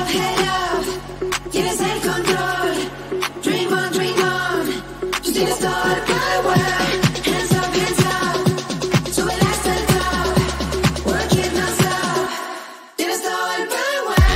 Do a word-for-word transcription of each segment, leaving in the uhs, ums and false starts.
up, head up, tienes el control. Dream on, dream on, yo tienes todo el power. Hands up, hands up, sube hasta el top. Work it non-stop, tienes todo el power.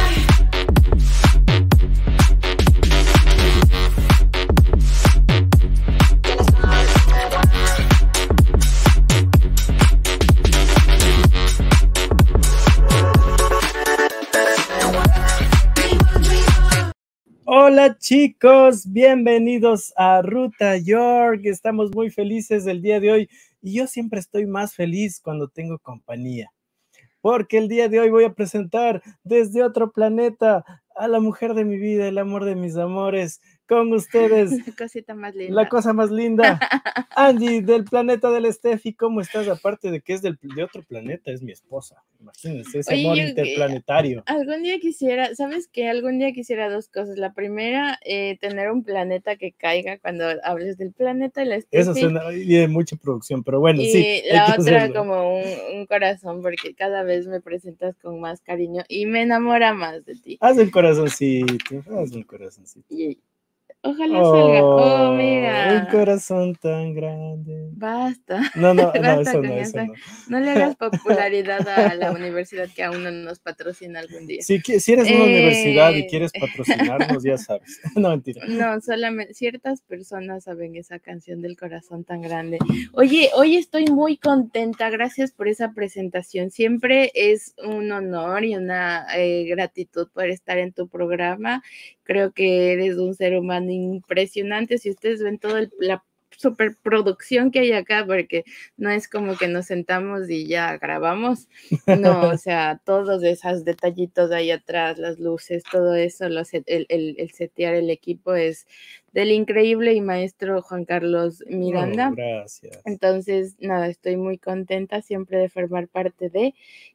Hola chicos, bienvenidos a Ruta York. Estamos muy felices el día de hoy y yo siempre estoy más feliz cuando tengo compañía, porque el día de hoy voy a presentar desde otro planeta a la mujer de mi vida, el amor de mis amores. Con ustedes, La cosita más linda. La cosa más linda, Angie, del planeta del Steffi. ¿Cómo estás? Aparte de que es del, de otro planeta, es mi esposa. Imagínense ese Oye, amor yo, interplanetario. Algún día quisiera, ¿sabes qué? Algún día quisiera dos cosas. La primera, eh, tener un planeta que caiga cuando hables del planeta. La Eso suena de mucha producción, pero bueno, y sí. la hay que otra hacerlo. como un, un corazón, porque cada vez me presentas con más cariño y me enamora más de ti. Haz el corazoncito, haz el corazoncito. Y ojalá oh, salga. Oh, mira. Un corazón tan grande. Basta. No, no, Basta no, eso con no, eso. eso no. No le hagas popularidad a la universidad que aún no nos patrocina algún día. Si, si eres una eh... universidad y quieres patrocinarnos, ya sabes. No, mentira. No, solamente ciertas personas saben esa canción del corazón tan grande. Oye, hoy estoy muy contenta. Gracias por esa presentación. Siempre es un honor y una eh, gratitud poder estar en tu programa. Creo que eres un ser humano impresionante. Si ustedes ven toda la superproducción que hay acá, porque no es como que nos sentamos y ya grabamos, no, o sea, todos esos detallitos ahí atrás, las luces, todo eso, los, el, el, el setear el equipo es del increíble y maestro Juan Carlos Miranda. Oh, gracias. Entonces, nada, estoy muy contenta siempre de formar parte de,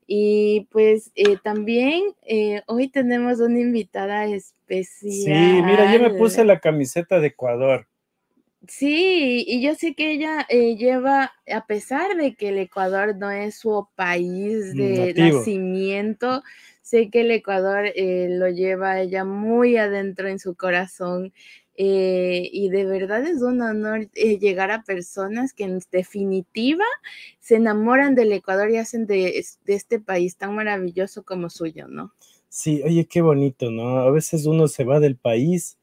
y pues eh, también eh, hoy tenemos una invitada especial. Sí, mira, yo me puse la camiseta de Ecuador. Sí, y yo sé que ella eh, lleva, a pesar de que el Ecuador no es su país de nativo. Nacimiento, sé que el Ecuador eh, lo lleva ella muy adentro en su corazón, eh, y de verdad es un honor eh, llegar a personas que en definitiva se enamoran del Ecuador y hacen de, de este país tan maravilloso como suyo, ¿no? Sí, oye, qué bonito, ¿no? A veces uno se va del país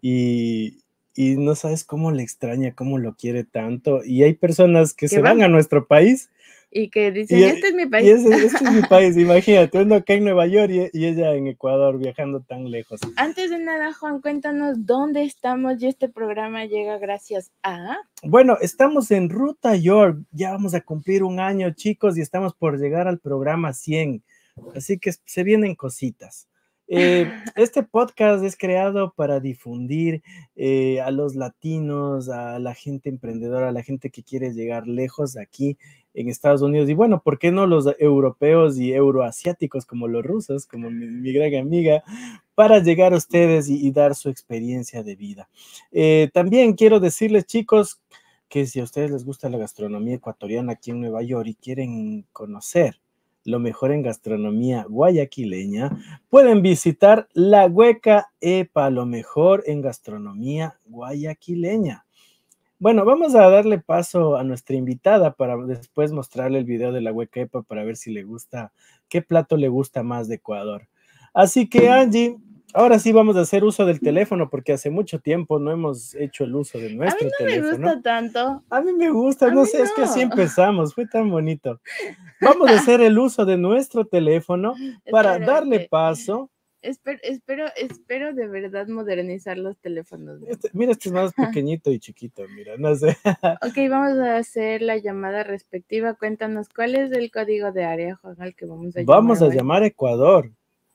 y... y no sabes cómo le extraña, cómo lo quiere tanto, y hay personas que se van? van a nuestro país y que dicen, y, este es mi país. Y ese, este es mi país, imagínate, uno acá en Nueva York y, y ella en Ecuador, viajando tan lejos. Antes de nada, Juan, cuéntanos dónde estamos y este programa llega gracias a... Bueno, estamos en Ruta York, ya vamos a cumplir un año, chicos, y estamos por llegar al programa cien, así que se vienen cositas. Eh, este podcast es creado para difundir eh, a los latinos, a la gente emprendedora, a la gente que quiere llegar lejos aquí en Estados Unidos, y bueno, ¿por qué no los europeos y euroasiáticos como los rusos, como mi, mi gran amiga, para llegar a ustedes y, y dar su experiencia de vida? Eh, también quiero decirles, chicos, que si a ustedes les gusta la gastronomía ecuatoriana aquí en Nueva York y quieren conocer lo mejor en gastronomía guayaquileña, pueden visitar La Hueca Epa, lo mejor en gastronomía guayaquileña. Bueno, vamos a darle paso a nuestra invitada para después mostrarle el video de La Hueca Epa para ver si le gusta, qué plato le gusta más de Ecuador. Así que, Angie, ahora sí vamos a hacer uso del teléfono, porque hace mucho tiempo no hemos hecho el uso de nuestro teléfono. A mí no teléfono. me gusta tanto. A mí me gusta, a no sé, no. es que así empezamos, fue tan bonito. Vamos a hacer el uso de nuestro teléfono para Espérate. darle paso. Espero, espero, espero de verdad modernizar los teléfonos. Este, mira, este es más pequeñito y chiquito, mira, no sé. Ok, vamos a hacer la llamada respectiva. Cuéntanos, ¿cuál es el código de área, Juan, al que vamos a llamar? Vamos a hoy? llamar a Ecuador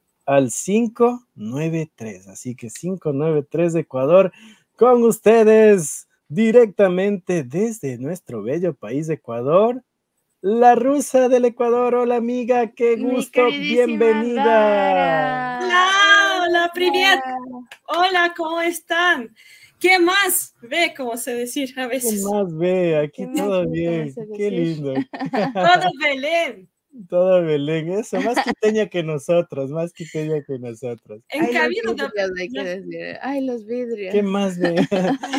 al cinco nueve tres, así que cinco nueve tres de Ecuador, con ustedes directamente desde nuestro bello país de Ecuador, la rusa del Ecuador. Hola, amiga, qué gusto, bienvenida. Dara. Hola, hola, привет. Hola, ¿cómo están? ¿Qué más ve, como sé decir a veces? ¿Qué más ve? Aquí ¿Qué todo más bien, qué lindo. Todo Belén. Todo Belén, eso, más quiteña que nosotros, más quiteña que nosotros. Ay, los Encabido de... vidrios, hay que decir. Ay, los vidrios. ¿Qué más de...?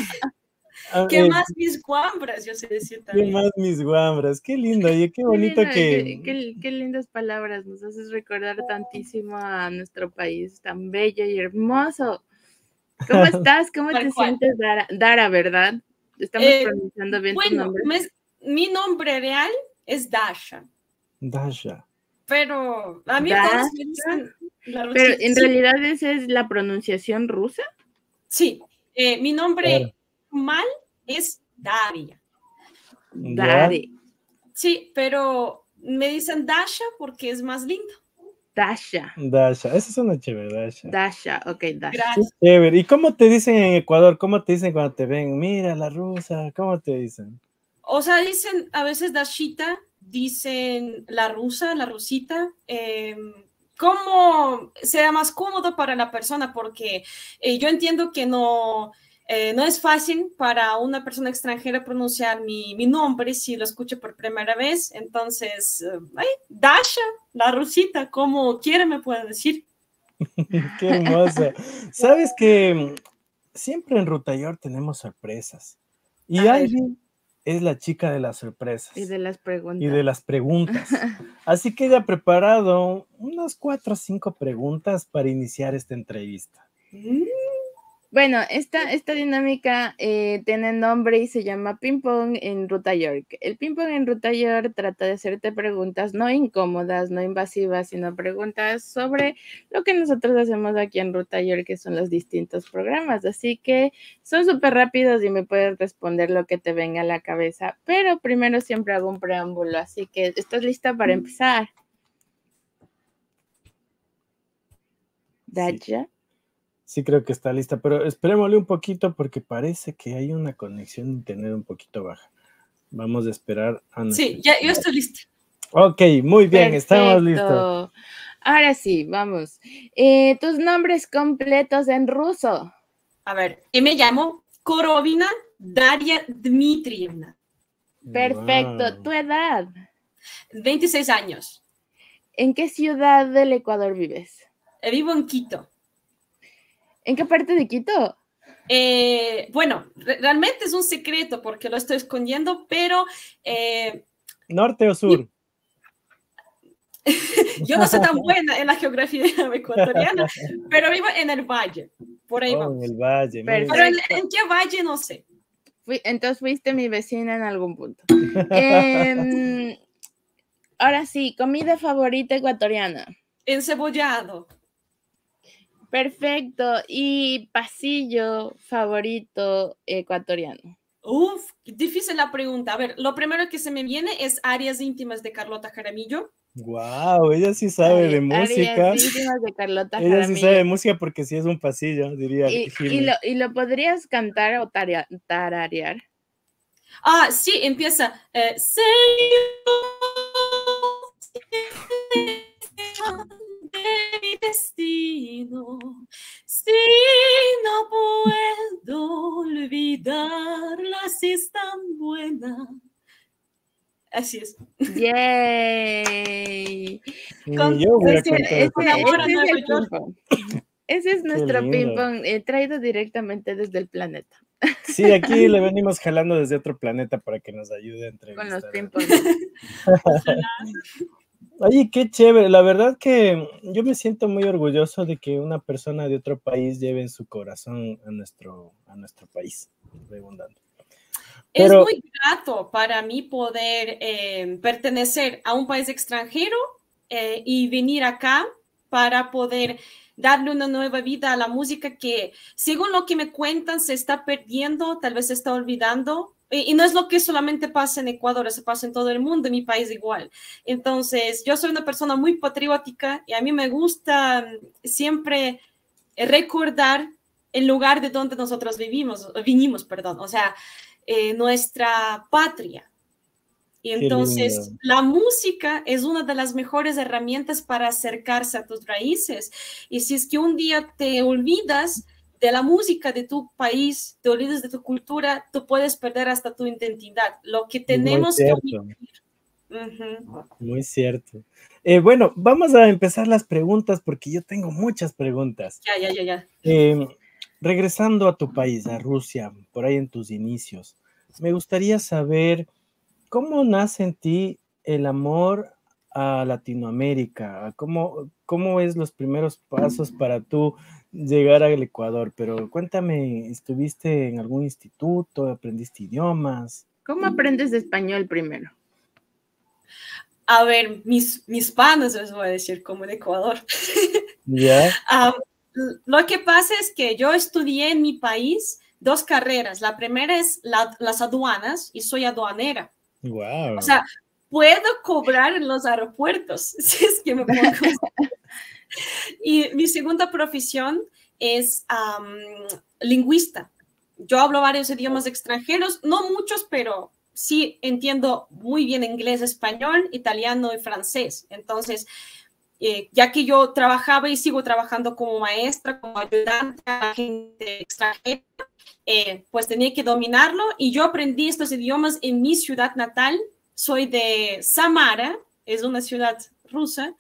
Ah, ¿Qué eh, más mis guambras? Yo sé decir ¿Qué también. más mis guambras? Qué lindo, oye, qué Qué bonito lindo, que... qué, qué- qué lindas palabras, nos haces recordar tantísimo a nuestro país tan bello y hermoso. ¿Cómo estás? ¿Cómo Tal te cual. sientes, Dara? Dara, ¿verdad? ¿Estamos Eh, pronunciando bien tu Bueno, nombre? me- mi nombre real es Dasha, Dasha. pero a mí Dasha. todos me dicen la Pero Rosita. en Sí, realidad esa es la pronunciación rusa. sí. Eh, mi nombre Claro. mal es Daria. ¿Ya? Dare, Sí, pero me dicen Dasha porque es más lindo. Dasha, Dasha, esa es una chévere, Dasha. Dasha, ok, Dasha. Qué Gracias. chévere. ¿Y cómo te dicen en Ecuador? ¿Cómo te dicen cuando te ven? Mira, la rusa, ¿cómo te dicen? O sea, dicen a veces Dashita, dicen la rusa, la rusita. Eh, ¿Cómo sea más cómodo para la persona? Porque eh, yo entiendo que no, eh, no es fácil para una persona extranjera pronunciar mi, mi nombre si lo escucho por primera vez. Entonces, eh, ay, Dasha, la rusita, como quiera me puede decir. Qué hermoso. Sabes que mm, siempre en Ruta York tenemos sorpresas. Y A ver. Angie es la chica de las sorpresas Y de las preguntas. y de las preguntas. Así que ella ha preparado unas cuatro o cinco preguntas para iniciar esta entrevista. Bueno, esta, esta dinámica eh, tiene nombre y se llama Ping Pong en Ruta York. El Ping Pong en Ruta York trata de hacerte preguntas no incómodas, no invasivas, sino preguntas sobre lo que nosotros hacemos aquí en Ruta York, que son los distintos programas. Así que son súper rápidos y me puedes responder lo que te venga a la cabeza. Pero primero siempre hago un preámbulo, así que ¿estás lista para empezar? Dasha. Sí, creo que está lista, pero esperémosle un poquito porque parece que hay una conexión de internet un poquito baja. Vamos a esperar a nuestra... Sí, ya, yo estoy lista. Ok, muy bien, estamos listos. Perfecto. Ahora sí, vamos. Eh, tus nombres completos en ruso. A ver, y me llamo Korovina Daria Dmitrievna, Perfecto. Wow. Tu edad. veintiséis años. ¿En qué ciudad del Ecuador vives? Eh, Vivo en Quito. ¿En qué parte de Quito? Eh, bueno, re- realmente es un secreto porque lo estoy escondiendo, pero eh, ¿Norte o sur? yo no soy tan buena en la geografía ecuatoriana, pero vivo en el valle. Por ahí Oh, vamos. en el valle. muy bien. Pero en, Perfecto. en qué valle no sé. Fui- entonces fuiste mi vecina en algún punto. Em, ahora sí, comida favorita ecuatoriana. Encebollado. Perfecto. Y pasillo favorito ecuatoriano. Uf, difícil la pregunta. A ver, lo primero que se me viene es Áreas íntimas de Carlota Jaramillo. Wow, ella sí sabe de Áreas música. íntimas de Carlota Ella sí Jaramillo. sabe de música porque sí es un pasillo, diría Y, y Jimmy. lo, y lo podrías cantar o tarea- tararear. Ah, sí, empieza. Eh, Señor de mi destino, si no puedo olvidarla, si es tan buena. Así es. ¡Yay! Ni yo hubiera Ese, cantado ese- esta Con amor a ese es Nueva el York. ping-pong. Ese es Qué nuestro lindo. ping-pong eh, traído directamente desde el planeta. Sí, aquí le venimos jalando desde otro planeta para que nos ayude a Con los entrevistar. ping-pong. Oye, qué chévere. La verdad que yo me siento muy orgulloso de que una persona de otro país lleve en su corazón a nuestro, a nuestro país, redundando. Es Pero- muy grato para mí poder eh, pertenecer a un país extranjero eh, y venir acá para poder darle una nueva vida a la música que, según lo que me cuentan, se está perdiendo, tal vez se está olvidando. Y, y no es lo que solamente pasa en Ecuador, se pasa en todo el mundo, en mi país igual. Entonces, yo soy una persona muy patriótica y a mí me gusta siempre recordar el lugar de donde nosotros vivimos, vinimos, perdón, o sea, eh, nuestra patria. Y Qué entonces lindo. la música es una de las mejores herramientas para acercarse a tus raíces. Y si es que un día te olvidas de la música de tu país, te olvidas de tu cultura, tú puedes perder hasta tu identidad. Lo que Es muy tenemos que cierto. omitir Ujú. Muy cierto. Eh, bueno, vamos a empezar las preguntas porque yo tengo muchas preguntas. Ya, ya, ya, ya. Eh, regresando a tu país, a Rusia, por ahí en tus inicios, me gustaría saber cómo nace en ti el amor a Latinoamérica, cómo, cómo es los primeros pasos para tú llegar al Ecuador. Pero cuéntame, ¿estuviste en algún instituto, aprendiste idiomas? ¿Cómo aprendes español primero? A ver, mis, mis panas les voy a decir, como en Ecuador. ¿Ya? Um, lo que pasa es que yo estudié en mi país dos carreras. La primera es la, las aduanas y soy aduanera. Wow. O sea, puedo cobrar en los aeropuertos, si es que me pongo. Y mi segunda profesión es um, lingüista. Yo hablo varios idiomas extranjeros, no muchos, pero sí entiendo muy bien inglés, español, italiano y francés. Entonces, eh, ya que yo trabajaba y sigo trabajando como maestra, como ayudante a gente extranjera, eh, pues tenía que dominarlo y yo aprendí estos idiomas en mi ciudad natal. Soy de Samara, es una ciudad rusa,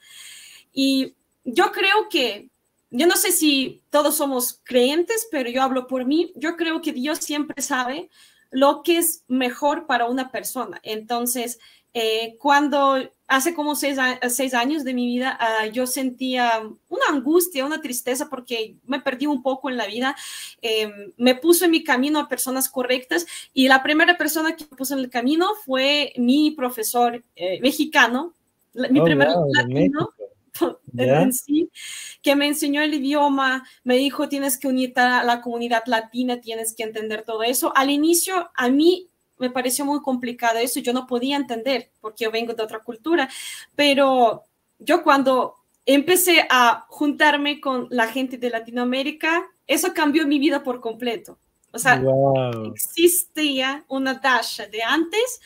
y yo creo que, yo no sé si todos somos creyentes, pero yo hablo por mí, yo creo que Dios siempre sabe lo que es mejor para una persona. Entonces, eh, cuando hace como seis, seis años de mi vida, uh, yo sentía una angustia, una tristeza porque me perdí un poco en la vida, eh, me puso en mi camino a personas correctas y la primera persona que me puso en el camino fue mi profesor eh, mexicano, mi Oh, primer wow, de latino. México. En, ¿Ya? en sí, que me enseñó el idioma, me dijo tienes que unirte a la comunidad latina, tienes que entender todo eso. Al inicio a mí me pareció muy complicado eso, yo no podía entender porque yo vengo de otra cultura, pero yo cuando empecé a juntarme con la gente de Latinoamérica, eso cambió mi vida por completo. O sea, Wow. existía una Dasha de antes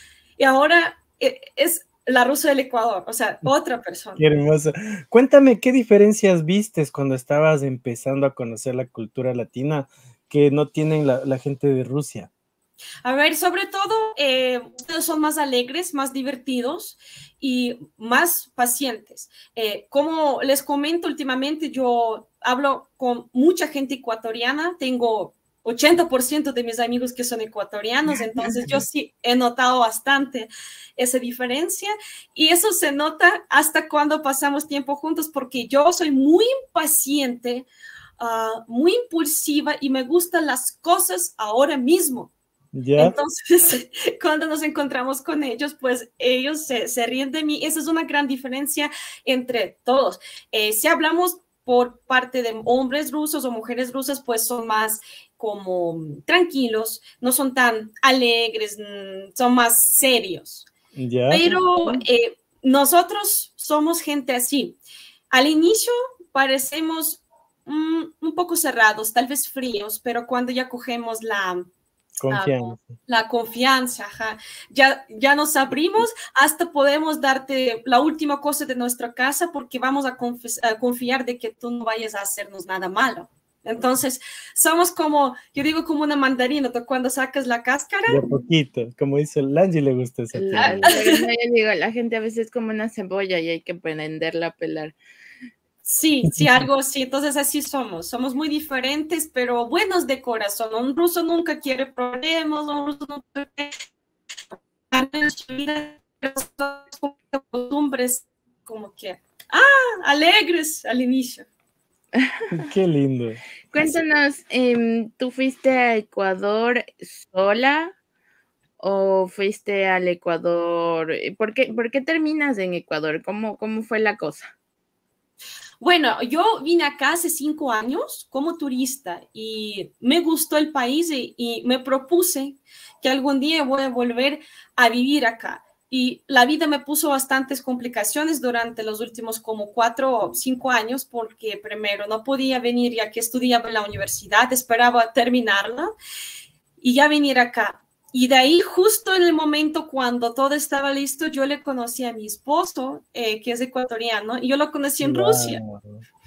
y ahora es la rusa del Ecuador, o sea, otra persona. Qué hermoso. Cuéntame, ¿qué diferencias vistes cuando estabas empezando a conocer la cultura latina que no tienen la, la gente de Rusia? A ver, sobre todo, eh, ustedes son más alegres, más divertidos y más pacientes. Eh, como les comento últimamente, yo hablo con mucha gente ecuatoriana, tengo ochenta por ciento de mis amigos que son ecuatorianos, entonces yo sí he notado bastante esa diferencia y eso se nota hasta cuando pasamos tiempo juntos porque yo soy muy impaciente, uh, muy impulsiva y me gustan las cosas ahora mismo. ¿Ya? Entonces, cuando nos encontramos con ellos, pues ellos se, se ríen de mí. Esa es una gran diferencia entre todos. Eh, si hablamos por parte de hombres rusos o mujeres rusas, pues son más como tranquilos, no son tan alegres, son más serios. ¿Ya? Pero eh, nosotros somos gente así. Al inicio parecemos mm, un poco cerrados, tal vez fríos, pero cuando ya cogemos la... Confianza. Uh, la confianza, ajá. Ya, ya nos abrimos, hasta podemos darte la última cosa de nuestra casa porque vamos a, a confiar de que tú no vayas a hacernos nada malo. Entonces, somos como, yo digo como una mandarina, tú cuando sacas la cáscara. De poquito, como dice el Angie, le gusta esa la, pero no, yo digo, la gente a veces es como una cebolla y hay que aprenderla a pelar. Sí, sí, algo así. Entonces así somos. Somos muy diferentes, pero buenos de corazón. Un ruso nunca quiere problemas, un ruso nunca quiere costumbres como que, ah, alegres al inicio. Qué lindo. Cuéntanos, eh, ¿tú fuiste a Ecuador sola o fuiste al Ecuador? ¿Por qué, por qué terminas en Ecuador? ¿Cómo, cómo fue la cosa? Bueno, yo vine acá hace cinco años como turista y me gustó el país y, y me propuse que algún día voy a volver a vivir acá. Y la vida me puso bastantes complicaciones durante los últimos como cuatro o cinco años porque primero no podía venir ya que estudiaba en la universidad, esperaba terminarla y ya venir acá. Y de ahí, justo en el momento cuando todo estaba listo, yo le conocí a mi esposo, eh, que es ecuatoriano, y yo lo conocí en Wow. Rusia.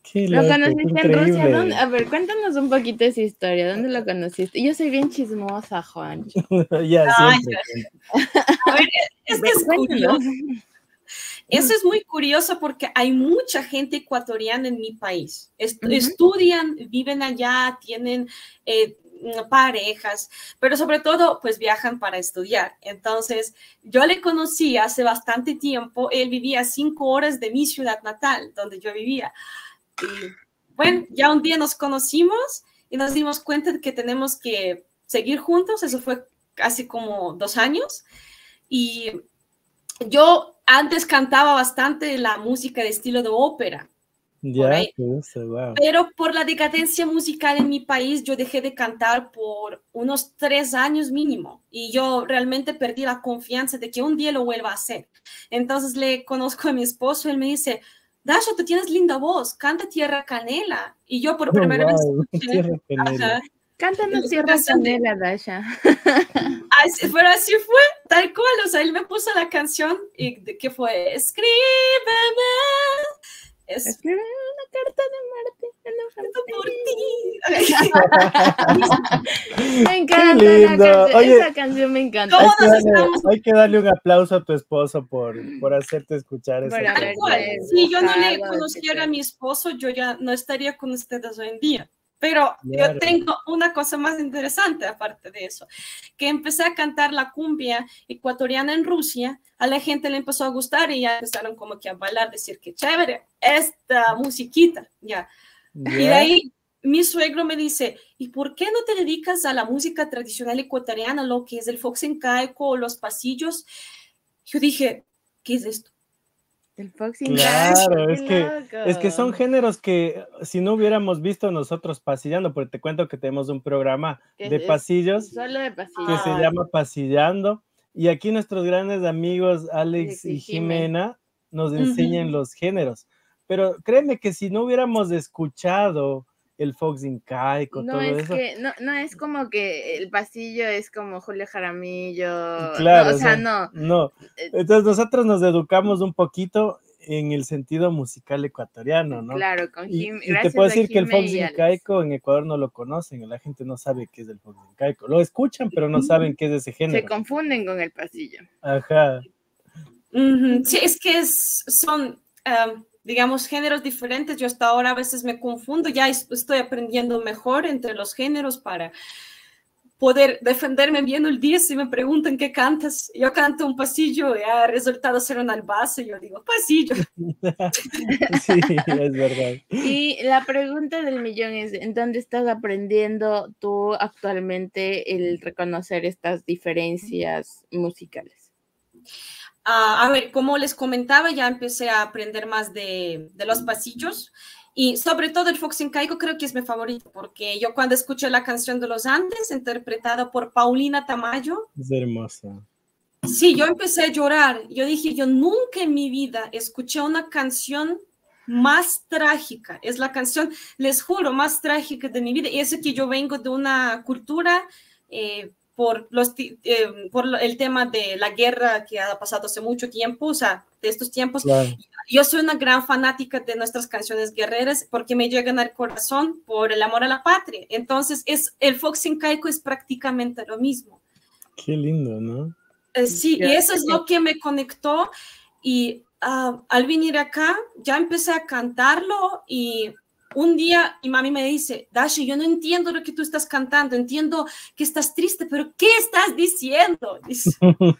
Qué ¿Lo loco, qué conociste en Rusia? increíble. ¿Dónde? A ver, cuéntanos un poquito esa historia. ¿Dónde lo conociste? Yo soy bien chismosa, Juancho. Ya, Ay, siempre. a ver, es que es curioso. Cuéntanos. Eso es muy curioso porque hay mucha gente ecuatoriana en mi país. Est- Ujú. Estudian, viven allá, tienen eh, parejas, pero sobre todo pues viajan para estudiar. Entonces yo le conocí hace bastante tiempo. Él vivía a cinco horas de mi ciudad natal, donde yo vivía. Y bueno, ya un día nos conocimos y nos dimos cuenta de que tenemos que seguir juntos. Eso fue casi como dos años. Y yo antes cantaba bastante la música de estilo de ópera, por Ya, ahí. qué gusto, wow. Pero por la decadencia musical en mi país, yo dejé de cantar por unos tres años mínimo. Y yo realmente perdí la confianza de que un día lo vuelva a hacer. Entonces le conozco a mi esposo, él me dice, Dasha, tú tienes linda voz, canta Tierra Canela. Y yo por Oh, primera vez wow, escuché, Tierra Canela. ajá, Cántanos la Tierra canción de- Canela, Dasha. Así, pero así fue, tal cual, o sea, él me puso la canción y de, que fue, escríbeme. Es Escribe una carta de Marte. por ti. Me encanta Qué la lindo. canción. Oye, Esa canción me encanta. ¿Cómo Hay que, nos darle, estamos? hay que darle un aplauso a tu esposo por, por hacerte escuchar esa Por Tal haber- cual. Haberte Si yo no le buscado, conociera etcétera. a mi esposo, yo ya no estaría con ustedes hoy en día. Pero Claro. yo tengo una cosa más interesante aparte de eso, que empecé a cantar la cumbia ecuatoriana en Rusia, a la gente le empezó a gustar y ya empezaron como que a bailar, decir que chévere, esta musiquita, ya. Y de Ya. ahí mi suegro me dice, ¿y por qué no te dedicas a la música tradicional ecuatoriana, lo que es el foxencaico, los pasillos? Yo dije, ¿qué es esto? El Fox Claro, Qué es que, loco. es que son géneros que si no hubiéramos visto nosotros pasillando, porque te cuento que tenemos un programa Que de es pasillos Solo de pasillo. que se Ay. llama Pasillando, y aquí nuestros grandes amigos Alex Alex y y Jime. Jimena nos Ujú. enseñan los géneros, pero créeme que si no hubiéramos escuchado el Fox incaico, No todo es eso, que, no, no es como que el pasillo es como Julio Jaramillo. claro, No, o sea, o sea, no. no. Eh, Entonces nosotros nos educamos un poquito en el sentido musical ecuatoriano, ¿no? Claro, con Y, Jim, y te gracias puedo a decir que el Jime Fox y Alex. incaico en Ecuador no lo conocen, la gente no sabe qué es el Fox incaico. Lo escuchan, pero no saben qué es ese Se género. confunden con el pasillo. Ajá. Ujú. Sí, es que es- son, um, digamos, géneros diferentes. Yo hasta ahora a veces me confundo, ya es- estoy aprendiendo mejor entre los géneros para poder defenderme bien el día si me preguntan qué cantas. Yo canto un pasillo y ha resultado ser un albazo, yo digo, pasillo. Sí, es verdad. Y la pregunta del millón es, ¿en dónde estás aprendiendo tú actualmente el reconocer estas diferencias musicales? Ah, a ver, como les comentaba, ya empecé a aprender más de, de los pasillos y sobre todo el foxencaico creo que es mi favorito porque yo cuando escuché la canción de los Andes interpretada por Paulina Tamayo, Es hermoso. sí, yo empecé a llorar. Yo dije, yo nunca en mi vida escuché una canción más trágica. Es la canción, les juro, más trágica de mi vida. Y eso que yo vengo de una cultura eh, por, los, eh, por el tema de la guerra que ha pasado hace mucho tiempo, o sea, de estos tiempos. Claro. Yo soy una gran fanática de nuestras canciones guerreras porque me llegan al corazón por el amor a la patria. Entonces, es, el foxencaico es prácticamente lo mismo. Qué lindo, ¿no? Eh, sí, y eso es lo que me conectó y uh, al venir acá ya empecé a cantarlo y un día mi mami me dice, Dashi, yo no entiendo lo que tú estás cantando, entiendo que estás triste, pero ¿qué estás diciendo? Dice.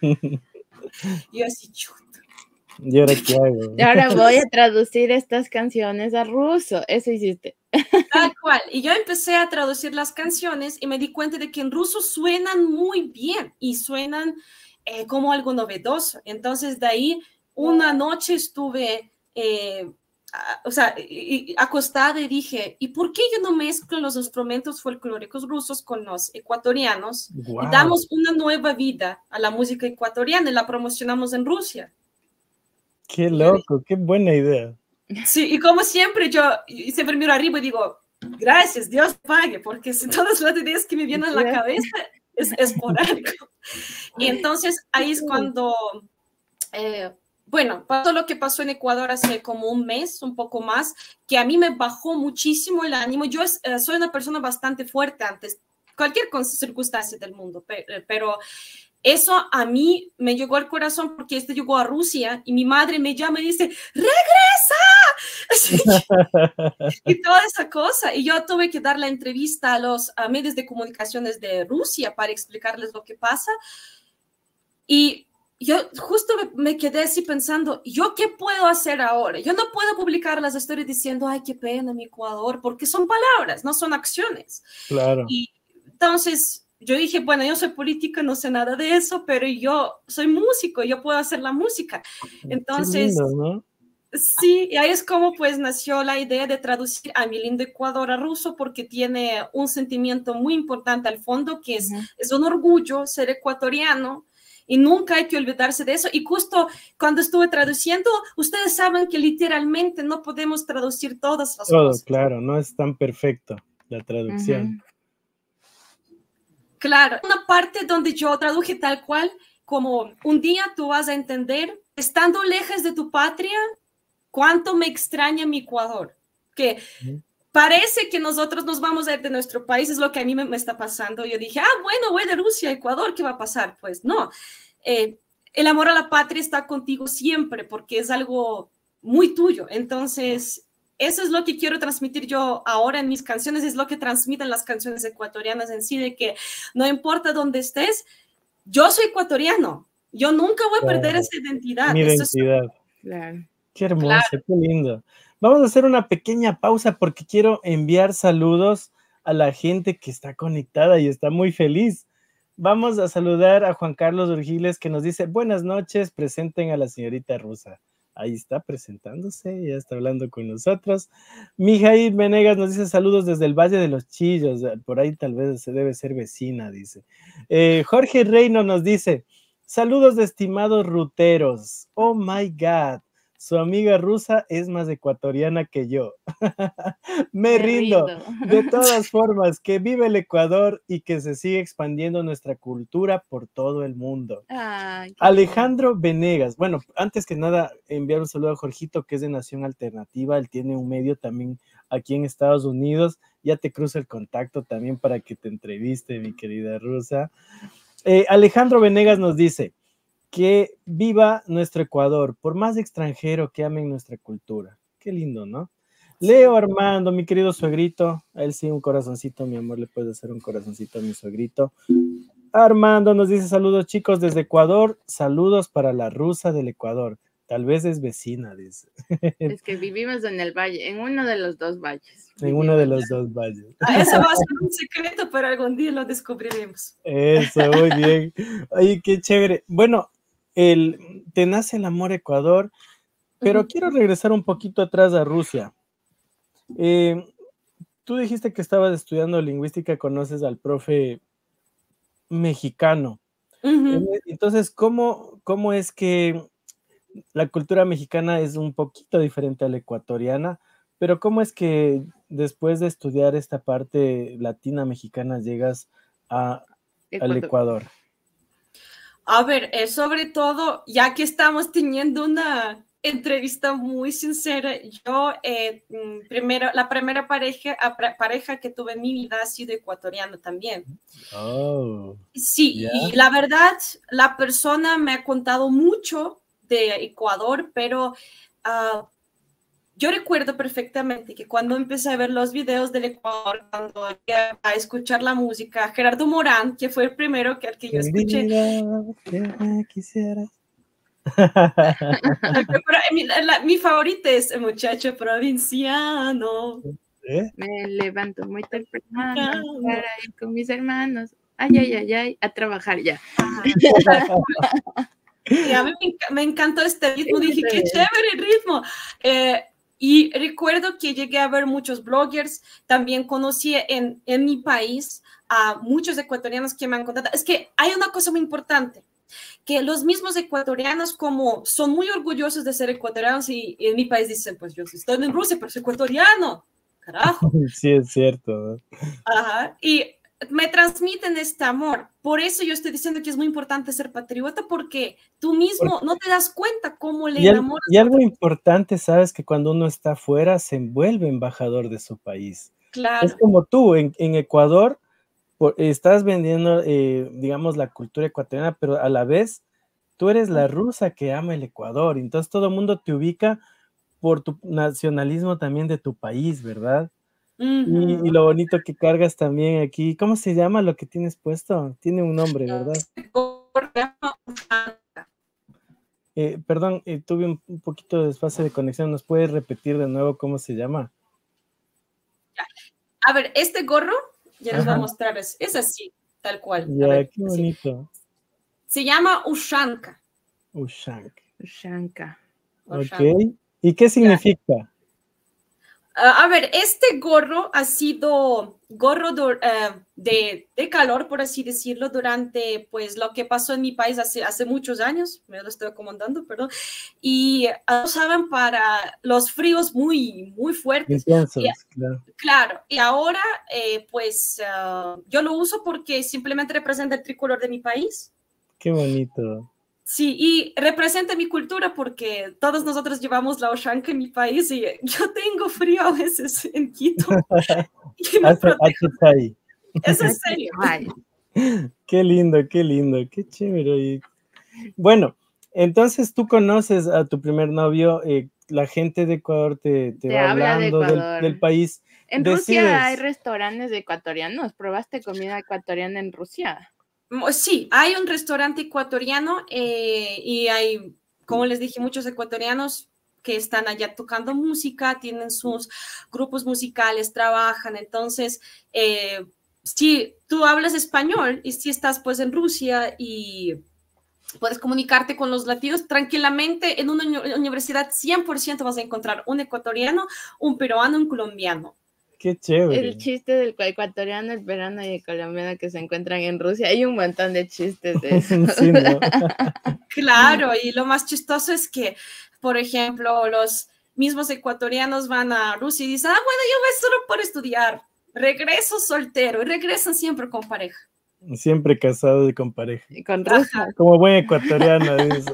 Y yo así, chuta. ¿Y ahora qué hago? Y ahora voy a traducir estas canciones a ruso. Eso hiciste. Tal cual. Y yo empecé a traducir las canciones y me di cuenta de que en ruso suenan muy bien y suenan eh, como algo novedoso. Entonces de ahí una noche estuve, eh, a, o sea, y, y acostada y dije, ¿y por qué yo no mezclo los instrumentos folclóricos rusos con los ecuatorianos? Wow. Y damos una nueva vida a la música ecuatoriana y la promocionamos en Rusia. Qué loco, qué buena idea. Sí, y como siempre, yo y siempre miro arriba y digo, gracias, Dios pague, porque si todas las ideas que me vienen a la cabeza es, es por algo. Y entonces ahí es cuando eh, bueno, pasó lo que pasó en Ecuador hace como un mes, un poco más, que a mí me bajó muchísimo el ánimo. Yo es, eh, soy una persona bastante fuerte antes cualquier circunstancia del mundo, pero, pero eso a mí me llegó al corazón porque este llegó a Rusia y mi madre me llama y dice, ¡regresa! Así, y toda esa cosa. Y yo tuve que dar la entrevista a los a medios de comunicaciones de Rusia para explicarles lo que pasa. Y yo justo me, me quedé así pensando, ¿yo qué puedo hacer ahora? Yo no puedo publicar las historias diciendo, ay, qué pena mi Ecuador, porque son palabras, no son acciones. Claro. Y entonces yo dije, bueno, yo soy política, no sé nada de eso, pero yo soy músico, yo puedo hacer la música. Entonces, qué lindo, ¿no? Sí, y ahí es como pues nació la idea de traducir a Mi lindo Ecuador a ruso, porque tiene un sentimiento muy importante al fondo, que es, uh-huh. es un orgullo ser ecuatoriano, y nunca hay que olvidarse de eso. Y justo cuando estuve traduciendo, ustedes saben que literalmente no podemos traducir todas las Todo, cosas. Claro, no es tan perfecto la traducción. Uh-huh. Claro, una parte donde yo traduje tal cual, como un día tú vas a entender, estando lejos de tu patria, cuánto me extraña mi Ecuador, que uh-huh. parece que nosotros nos vamos a ir de nuestro país, es lo que a mí me, me está pasando. Yo dije, ah, bueno, voy de Rusia a Ecuador, ¿qué va a pasar? Pues no, eh, el amor a la patria está contigo siempre, porque es algo muy tuyo. Entonces, eso es lo que quiero transmitir yo ahora en mis canciones, es lo que transmiten las canciones ecuatorianas en sí, de que no importa dónde estés, yo soy ecuatoriano, yo nunca voy a claro. perder esa identidad. Mi Eso identidad. Es... Claro. Qué hermoso, Claro. Qué lindo. Vamos a hacer una pequeña pausa porque quiero enviar saludos a la gente que está conectada y está muy feliz. Vamos a saludar a Juan Carlos Urgiles, que nos dice, buenas noches, presenten a la señorita Rusa. Ahí está presentándose, ya está hablando con nosotros. Mijail Venegas nos dice saludos desde el Valle de los Chillos, por ahí tal vez se debe ser vecina, dice. Eh, Jorge Reino nos dice, saludos de estimados ruteros, oh my God. Su amiga rusa es más ecuatoriana que yo. Me, Me rindo. rindo. De todas formas, que vive el Ecuador y que se siga expandiendo nuestra cultura por todo el mundo. Ay, Alejandro bien. Venegas. Bueno, antes que nada, enviar un saludo a Jorgito, que es de Nación Alternativa. Él tiene un medio también aquí en Estados Unidos. Ya te cruzo el contacto también para que te entreviste, mi querida rusa. Eh, Alejandro Venegas nos dice, que viva nuestro Ecuador, por más extranjero que amen nuestra cultura. Qué lindo, ¿no? Sí. Leo Armando, mi querido suegrito, a él sí un corazoncito, mi amor, le puedes hacer un corazoncito a mi suegrito. Armando nos dice, saludos chicos desde Ecuador, saludos para la rusa del Ecuador, tal vez es vecina, dice. Es que vivimos en el valle, en uno de los dos valles. En uno de los dos valles. Ah, eso va a ser un secreto, pero algún día lo descubriremos. Eso, muy bien. Oye, qué chévere. Bueno, El, te nace el amor Ecuador, pero uh-huh. quiero regresar un poquito atrás a Rusia. Eh, tú dijiste que estabas estudiando lingüística, conoces al profe mexicano. Uh-huh. Entonces, ¿cómo, ¿cómo es que la cultura mexicana es un poquito diferente a la ecuatoriana? Pero ¿cómo es que después de estudiar esta parte latina mexicana llegas a, al Ecuador? A ver, eh, sobre todo, ya que estamos teniendo una entrevista muy sincera, yo, eh, primero, la primera pareja, pareja que tuve en mi vida ha sido ecuatoriana también. Oh, sí, yeah. Y la verdad, la persona me ha contado mucho de Ecuador, pero uh, yo recuerdo perfectamente que cuando empecé a ver los videos del Ecuador, cuando a escuchar la música, Gerardo Morán, que fue el primero que, al que yo escuché. Que me quisieras. Pero mi, la, mi favorita es el muchacho provinciano. ¿Eh? Me levanto muy temprano para ir con mis hermanos. Ay, ay, ay, ay, a trabajar ya. Y a mí me, me encantó este ritmo, dije, qué chévere el ritmo. Eh, Y recuerdo que llegué a ver muchos bloggers, también conocí en, en mi país a muchos ecuatorianos que me han contado. Es que hay una cosa muy importante, que los mismos ecuatorianos como son muy orgullosos de ser ecuatorianos y, y en mi país dicen, pues yo estoy en Rusia, pero soy ecuatoriano, carajo. Sí, es cierto. Ajá, y me transmiten este amor. Por eso yo estoy diciendo que es muy importante ser patriota, porque tú mismo Porque- no te das cuenta cómo le Y, al- enamoras y a algo otra- importante, sabes que cuando uno está afuera se envuelve embajador de su país. Es Claro. como tú, en, en Ecuador, por- estás vendiendo, eh, digamos, la cultura ecuatoriana, pero a la vez tú eres la rusa que ama el Ecuador. Entonces todo el mundo te ubica por tu nacionalismo también de tu país, ¿verdad? Y, Ujú. y lo bonito que cargas también aquí. ¿Cómo se llama lo que tienes puesto? Tiene un nombre, ¿verdad? Este programa, Eh, perdón, eh, tuve un, un poquito de desfase de conexión. ¿Nos puedes repetir de nuevo cómo se llama? a ver, este gorro, ya les voy a Ajá. mostrar, es, es así, tal cual. A Ya, ver, qué así. bonito. Se llama Ushanka. Ushank. Shanka. Ushanka. Ok. ¿Y qué significa? Ah, a ver, este gorro ha sido gorro dur- eh, de, de calor, por así decirlo, durante pues lo que pasó en mi país hace, hace muchos años, me lo estoy acomodando, perdón, y ah, usaban para los fríos muy, muy fuertes. Y, Intensos, claro. claro, y ahora eh, pues ah, yo lo uso porque simplemente representa el tricolor de mi país. Qué bonito. Sí, y representa mi cultura porque todos nosotros llevamos la Oshanka en mi país y yo tengo frío a veces en Quito y me Hace protejo. Achitay. Es en serio. Ay, Qué lindo, qué lindo, qué chévere. Y bueno, entonces tú conoces a tu primer novio, eh, la gente de Ecuador te, te te va habla de hablando del, Ecuador. del país. En Rusia Decides- hay restaurantes ecuatorianos. ¿Probaste comida ecuatoriana en Rusia? Mm, Sí, hay un restaurante ecuatoriano eh, y hay, como les dije, muchos ecuatorianos que están allá tocando música, tienen sus grupos musicales, trabajan. Entonces, eh, si tú hablas español y si estás pues en Rusia y puedes comunicarte con los latinos tranquilamente, en una uni- universidad cien por ciento vas a encontrar un ecuatoriano, un peruano, un colombiano. Qué chévere. El chiste del ecuatoriano, el peruano y el colombiano que se encuentran en Rusia. Hay un montón de chistes de eso. Sí, ¿no? Claro, y lo más chistoso es que, por ejemplo, los mismos ecuatorianos van a Rusia y dicen, ah, bueno, yo voy solo por estudiar, regreso soltero, y regresan siempre con pareja. Siempre casado y con pareja. Y con Rusia. Como buen ecuatoriano, dice.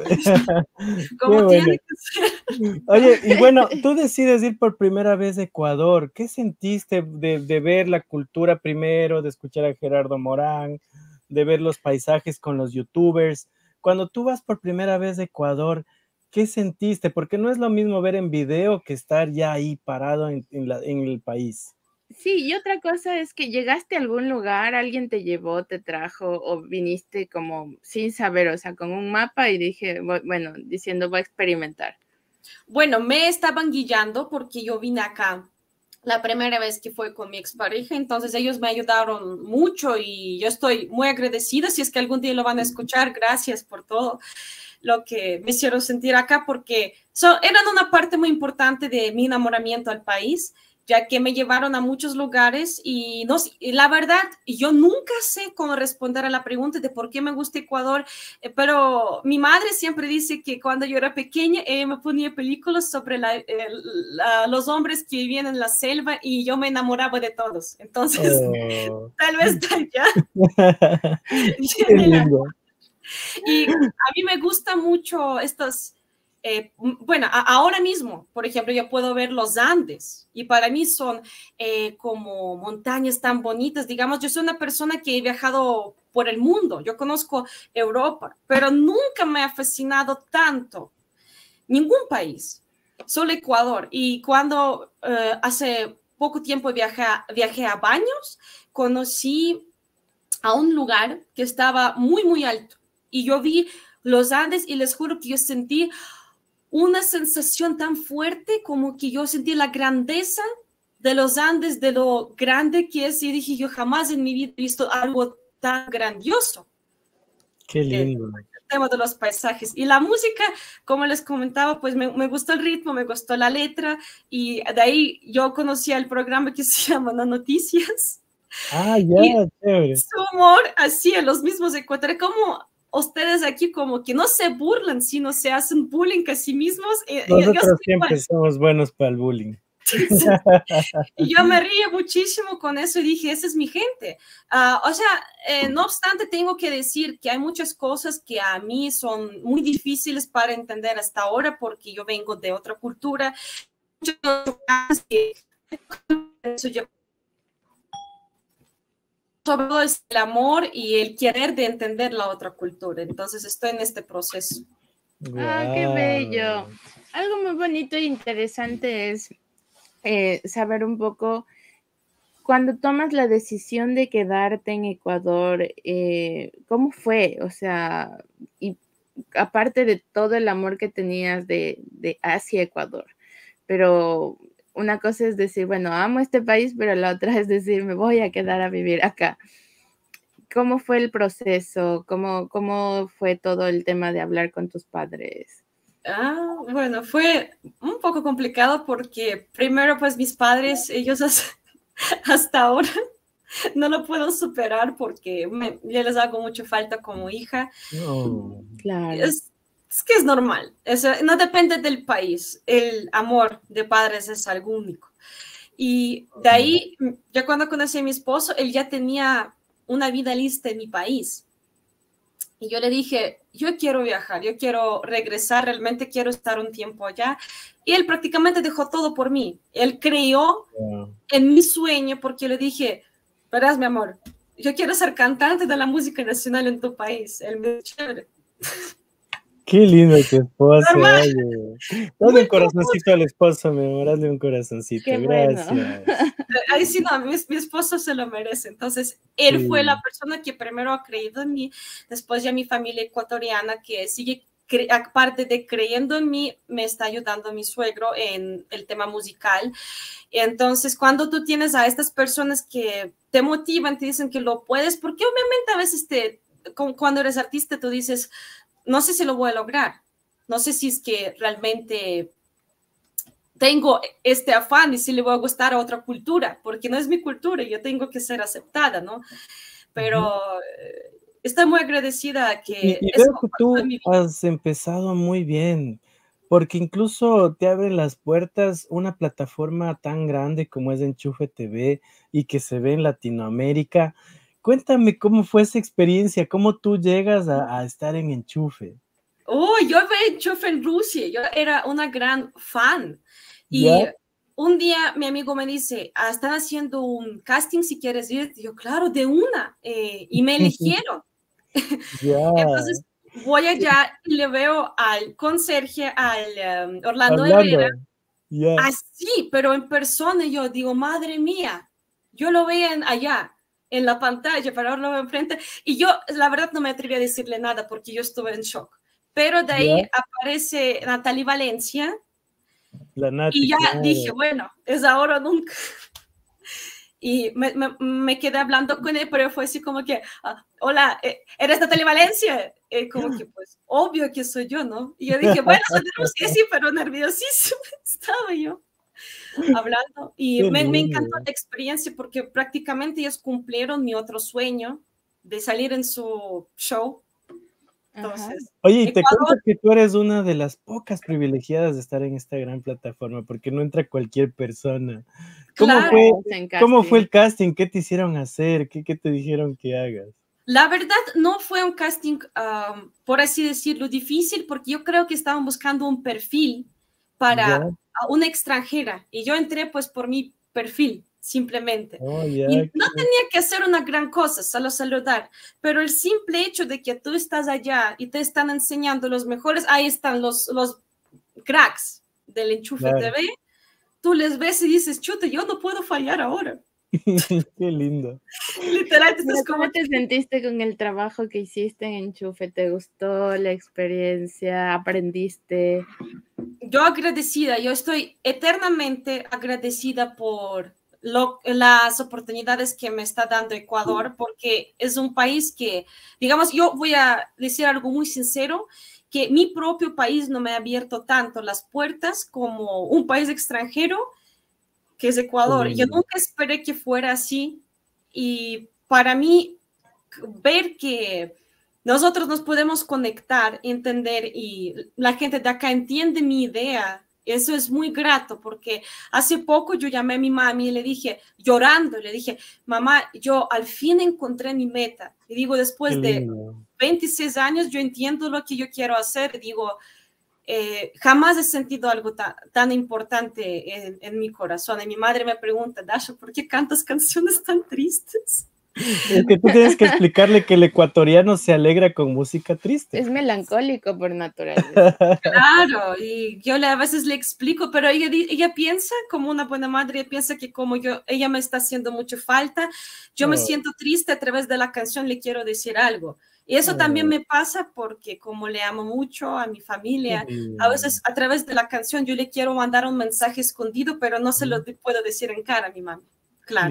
Como Qué tiene bueno. que ser. Oye, y bueno, tú decides ir por primera vez a Ecuador. ¿Qué sentiste de, de ver la cultura primero, de escuchar a Gerardo Morán, de ver los paisajes con los youtubers? Cuando tú vas por primera vez a Ecuador, ¿qué sentiste? Porque no es lo mismo ver en video que estar ya ahí parado en, en la- en el país. Sí, y otra cosa es que llegaste a algún lugar, alguien te llevó, te trajo o viniste como sin saber, o sea, con un mapa y dije, bu- bueno, diciendo voy a experimentar. Bueno, me estaban guiando porque yo vine acá la primera vez que fue con mi expareja, entonces ellos me ayudaron mucho y yo estoy muy agradecida. Si es que algún día lo van a escuchar, gracias por todo lo que me hicieron sentir acá, porque so, eran una parte muy importante de mi enamoramiento al país, ya que me llevaron a muchos lugares y, no, y la verdad, yo nunca sé cómo responder a la pregunta de por qué me gusta Ecuador, eh, pero mi madre siempre dice que cuando yo era pequeña, ella me ponía películas sobre la, eh, la, los hombres que vivían en la selva y yo me enamoraba de todos. Entonces, Oh. tal vez allá. Qué lindo. Y a mí me gusta mucho estos, eh, bueno, a, ahora mismo, por ejemplo, yo puedo ver los Andes y para mí son eh, como montañas tan bonitas. Digamos, yo soy una persona que he viajado por el mundo, yo conozco Europa, pero nunca me ha fascinado tanto ningún país, solo Ecuador. Y cuando eh, hace poco tiempo viajé, viajé a Baños, conocí a un lugar que estaba muy, muy alto. Y yo vi los Andes y les juro que yo sentí una sensación tan fuerte como que yo sentí la grandeza de los Andes, de lo grande que es. Y dije, yo jamás en mi vida he visto algo tan grandioso. Qué lindo. El tema de los paisajes. Y la música, como les comentaba, pues me, me gustó el ritmo, me gustó la letra. Y de ahí yo conocí el programa que se llama No Noticias. Ah, ya, chévere. Su humor, así, en los mismos ecuatorianos, como ustedes aquí como que no se burlan, sino se hacen bullying a sí mismos. Eh, yo- yo Nosotros soy siempre igual. somos buenos para el bullying. Y yo me río muchísimo con eso y dije, esa es mi gente. Uh, o sea, eh, no obstante, tengo que decir que hay muchas cosas que a mí son muy difíciles para entender hasta ahora porque yo vengo de otra cultura. Eso yo sobre todo es el amor y el querer de entender la otra cultura. Entonces estoy en este proceso. Ah, qué bello. Algo muy bonito e interesante es eh, saber un poco cuando tomas la decisión de quedarte en Ecuador, eh, ¿cómo fue? O sea, y aparte de todo el amor que tenías de, de hacia Ecuador, pero una cosa es decir, bueno, amo este país, pero la otra es decir, me voy a quedar a vivir acá. ¿Cómo fue el proceso? ¿Cómo, cómo fue todo el tema de hablar con tus padres? Ah, bueno, fue un poco complicado porque primero, pues mis padres, ellos hasta ahora no lo puedo superar porque me, ya les hago mucho falta como hija. No. Claro. Es, es que es normal, eso no depende del país, el amor de padres es algo único. Y de ahí, ya cuando conocí a mi esposo, él ya tenía una vida lista en mi país. Y yo le dije, yo quiero viajar, yo quiero regresar, realmente quiero estar un tiempo allá. Y él prácticamente dejó todo por mí. Él creyó yeah. en mi sueño porque yo le dije, verás, mi amor, yo quiero ser cantante de la música nacional en tu país. Él me dijo, chévere. Qué lindo tu esposo. Dale un corazoncito al esposo, mi amor, dale un corazoncito. Qué Gracias. Bueno. Ahí sí, no, mi, mi esposo se lo merece. Entonces, él sí. fue la persona que primero ha creído en mí. Después ya mi familia ecuatoriana que sigue, aparte de creyendo en mí, me está ayudando mi suegro en el tema musical. Entonces, cuando tú tienes a estas personas que te motivan, te dicen que lo puedes, porque obviamente a veces te, cuando eres artista, tú dices, no sé si lo voy a lograr, no sé si es que realmente tengo este afán y si le voy a gustar a otra cultura, porque no es mi cultura y yo tengo que ser aceptada, ¿no? Pero uh-huh. estoy muy agradecida que... Y, y veo que tú has empezado muy bien, porque incluso te abren las puertas una plataforma tan grande como es Enchufe T V y que se ve en Latinoamérica. Cuéntame cómo fue esa experiencia, cómo tú llegas a, a estar en Enchufe. Oh, yo vi Enchufe en Rusia, yo era una gran fan. Y ¿ya? Un día mi amigo me dice, ah, están haciendo un casting si quieres ir. Y yo, claro, de una. Eh, y me eligieron. Yeah. Entonces voy allá y le veo al conserje, al um, Orlando, Orlando Herrera, yeah. así, pero en persona. Y yo digo, madre mía, yo lo veía en, allá. En la pantalla, pero ahora lo veo enfrente. Y yo, la verdad, no me atreví a decirle nada porque yo estuve en shock. Pero de ahí yeah. aparece Natalie Valencia. La Nati, y ya claro. dije, bueno, es ahora o nunca. Y me, me, me quedé hablando con él, pero fue así como que, ah, hola, ¿eres Natalie Valencia? Y como que, pues, obvio que soy yo, ¿no? Y yo dije, bueno, soy de Rusia, sí, pero nerviosísima estaba yo hablando. Y me, me encantó la experiencia porque prácticamente ellos cumplieron mi otro sueño de salir en su show. Entonces, oye, y te Ecuador, cuento que tú eres una de las pocas privilegiadas de estar en esta gran plataforma, porque no entra cualquier persona. ¿Cómo, claro, fue, ¿cómo fue el casting? ¿Qué te hicieron hacer? ¿Qué, qué te dijeron que hagas? La verdad, no fue un casting, um, por así decirlo, difícil, porque yo creo que estaban buscando un perfil para ¿ya? Una extranjera, y yo entré pues por mi perfil. Simplemente. Oh, yeah, y no tenía que hacer una gran cosa, solo saludar, pero el simple hecho de que tú estás allá y te están enseñando los mejores, ahí están los, los cracks del Enchufe claro. T V, tú les ves y dices, chuta, yo no puedo fallar ahora. Qué lindo. Literal, te estás ¿Cómo como... te sentiste con el trabajo que hiciste en Enchufe? ¿Te gustó la experiencia? ¿Aprendiste? Yo agradecida, yo estoy eternamente agradecida por Lo, las oportunidades que me está dando Ecuador, porque es un país que, digamos, yo voy a decir algo muy sincero, que mi propio país no me ha abierto tanto las puertas como un país extranjero, que es Ecuador. Yo nunca esperé que fuera así, y para mí, ver que nosotros nos podemos conectar, entender, y la gente de acá entiende mi idea, Eso es muy grato porque hace poco yo llamé a mi mami y le dije, llorando, le dije, mamá, yo al fin encontré mi meta. Y digo, después de veintiséis años, yo entiendo lo que yo quiero hacer. Digo, eh, jamás he sentido algo tan, tan importante en, en mi corazón. Y mi madre me pregunta, Dasha, ¿por qué cantas canciones tan tristes? Es que tú tienes que explicarle que el ecuatoriano se alegra con música triste. Es melancólico por naturaleza. Claro, y yo le, a veces le explico, pero ella, ella piensa, como una buena madre, ella piensa que como yo, ella me está haciendo mucha falta, yo oh. me siento triste, a través de la canción le quiero decir algo. Y eso oh. también me pasa porque como le amo mucho a mi familia, mm. a veces a través de la canción yo le quiero mandar un mensaje escondido, pero no se lo puedo decir en cara a mi mami. Claro.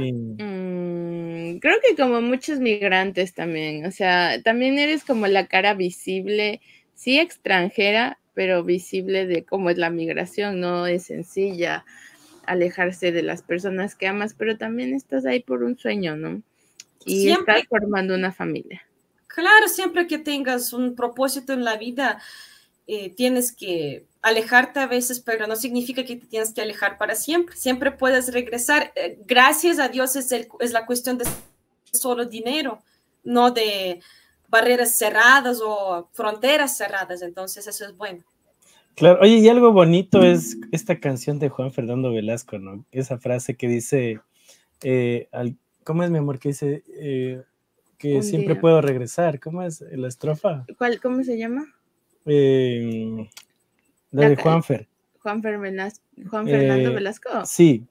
Mm, creo que como muchos migrantes también, o sea, también eres como la cara visible, sí extranjera, pero visible de cómo es la migración, no es sencilla alejarse de las personas que amas, pero también estás ahí por un sueño, ¿no? Y siempre, estás formando una familia. Claro, siempre que tengas un propósito en la vida, eh, tienes que alejarte a veces, pero no significa que te tienes que alejar para siempre. Siempre puedes regresar. Eh, gracias a Dios es, el, es la cuestión de solo dinero, no de barreras cerradas o fronteras cerradas. Entonces eso es bueno. Claro. Oye, y algo bonito es esta canción de Juan Fernando Velasco, ¿no? Esa frase que dice, eh, al, ¿cómo es, mi amor? Que dice eh, que Un siempre día. puedo regresar. ¿Cómo es la estrofa? ¿Cuál, ¿Cómo se llama? Eh, la de Juanfer. Juan, Velasco, Juan Fernando eh, Velasco. Sí.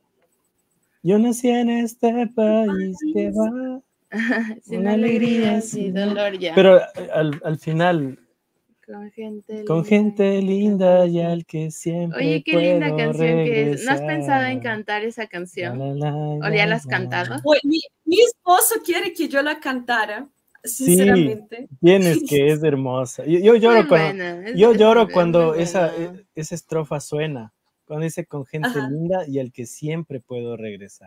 Yo nací en este país que va sin alegría, sin dolor ya. Pero al, al final, con gente con linda, gente linda y al que siempre Oye, qué puedo linda canción regresar. que es. ¿No has pensado en cantar esa canción? La, la, la, ¿O ya la has cantado? Pues, mi, mi esposo quiere que yo la cantara. Sinceramente. Sí, tienes que es hermosa. Yo, yo lloro muy cuando, buena, es, yo es, lloro es, cuando es esa, esa estrofa suena, cuando dice con gente Ajá. linda y al que siempre puedo regresar.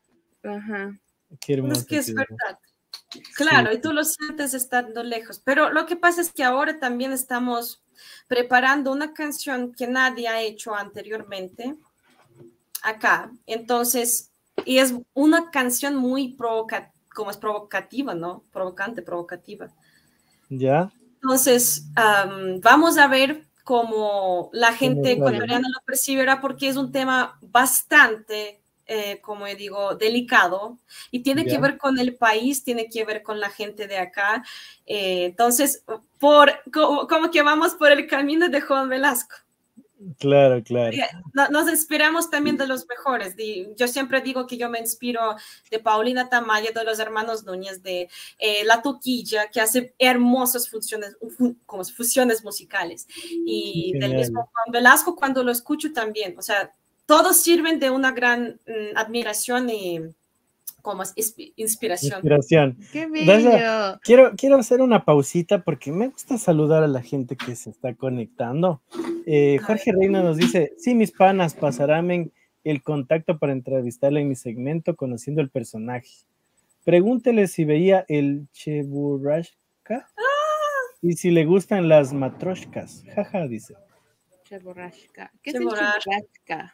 Ajá. Qué hermoso. Es que es verdad. Claro, sí. Y tú lo sientes estando lejos. Pero lo que pasa es que ahora también estamos preparando una canción que nadie ha hecho anteriormente acá. Entonces, y es una canción muy provocativa. Como es provocativa, ¿no? Provocante, provocativa. ¿Ya? Entonces, um, vamos a ver cómo la gente ecuatoriana lo percibirá, porque es un tema bastante, eh, como yo digo, delicado, y tiene ¿Ya? que ver con el país, tiene que ver con la gente de acá. Eh, entonces, por, como, como que vamos por el camino de Juan Velasco. Claro, claro. Nos inspiramos también de los mejores. Yo siempre digo que yo me inspiro de Paulina Tamayo, de los hermanos Núñez, de eh, La Toquilla, que hace hermosas funciones, como fusiones musicales. Y Genial. Del mismo Juan Velasco, cuando lo escucho también. O sea, todos sirven de una gran mm, admiración y como inspiración. Inspiración. ¡Qué bello! Dasha, quiero, quiero hacer una pausita porque me gusta saludar a la gente que se está conectando. Eh, Jorge Reina nos dice, sí, mis panas, pasarán el contacto para entrevistarle en mi segmento conociendo el personaje. Pregúntele si veía el Cheburashka ah. y si le gustan las matroshkas. Jaja, dice. Cheburashka. ¿Qué Cheburashka. es el Cheburashka?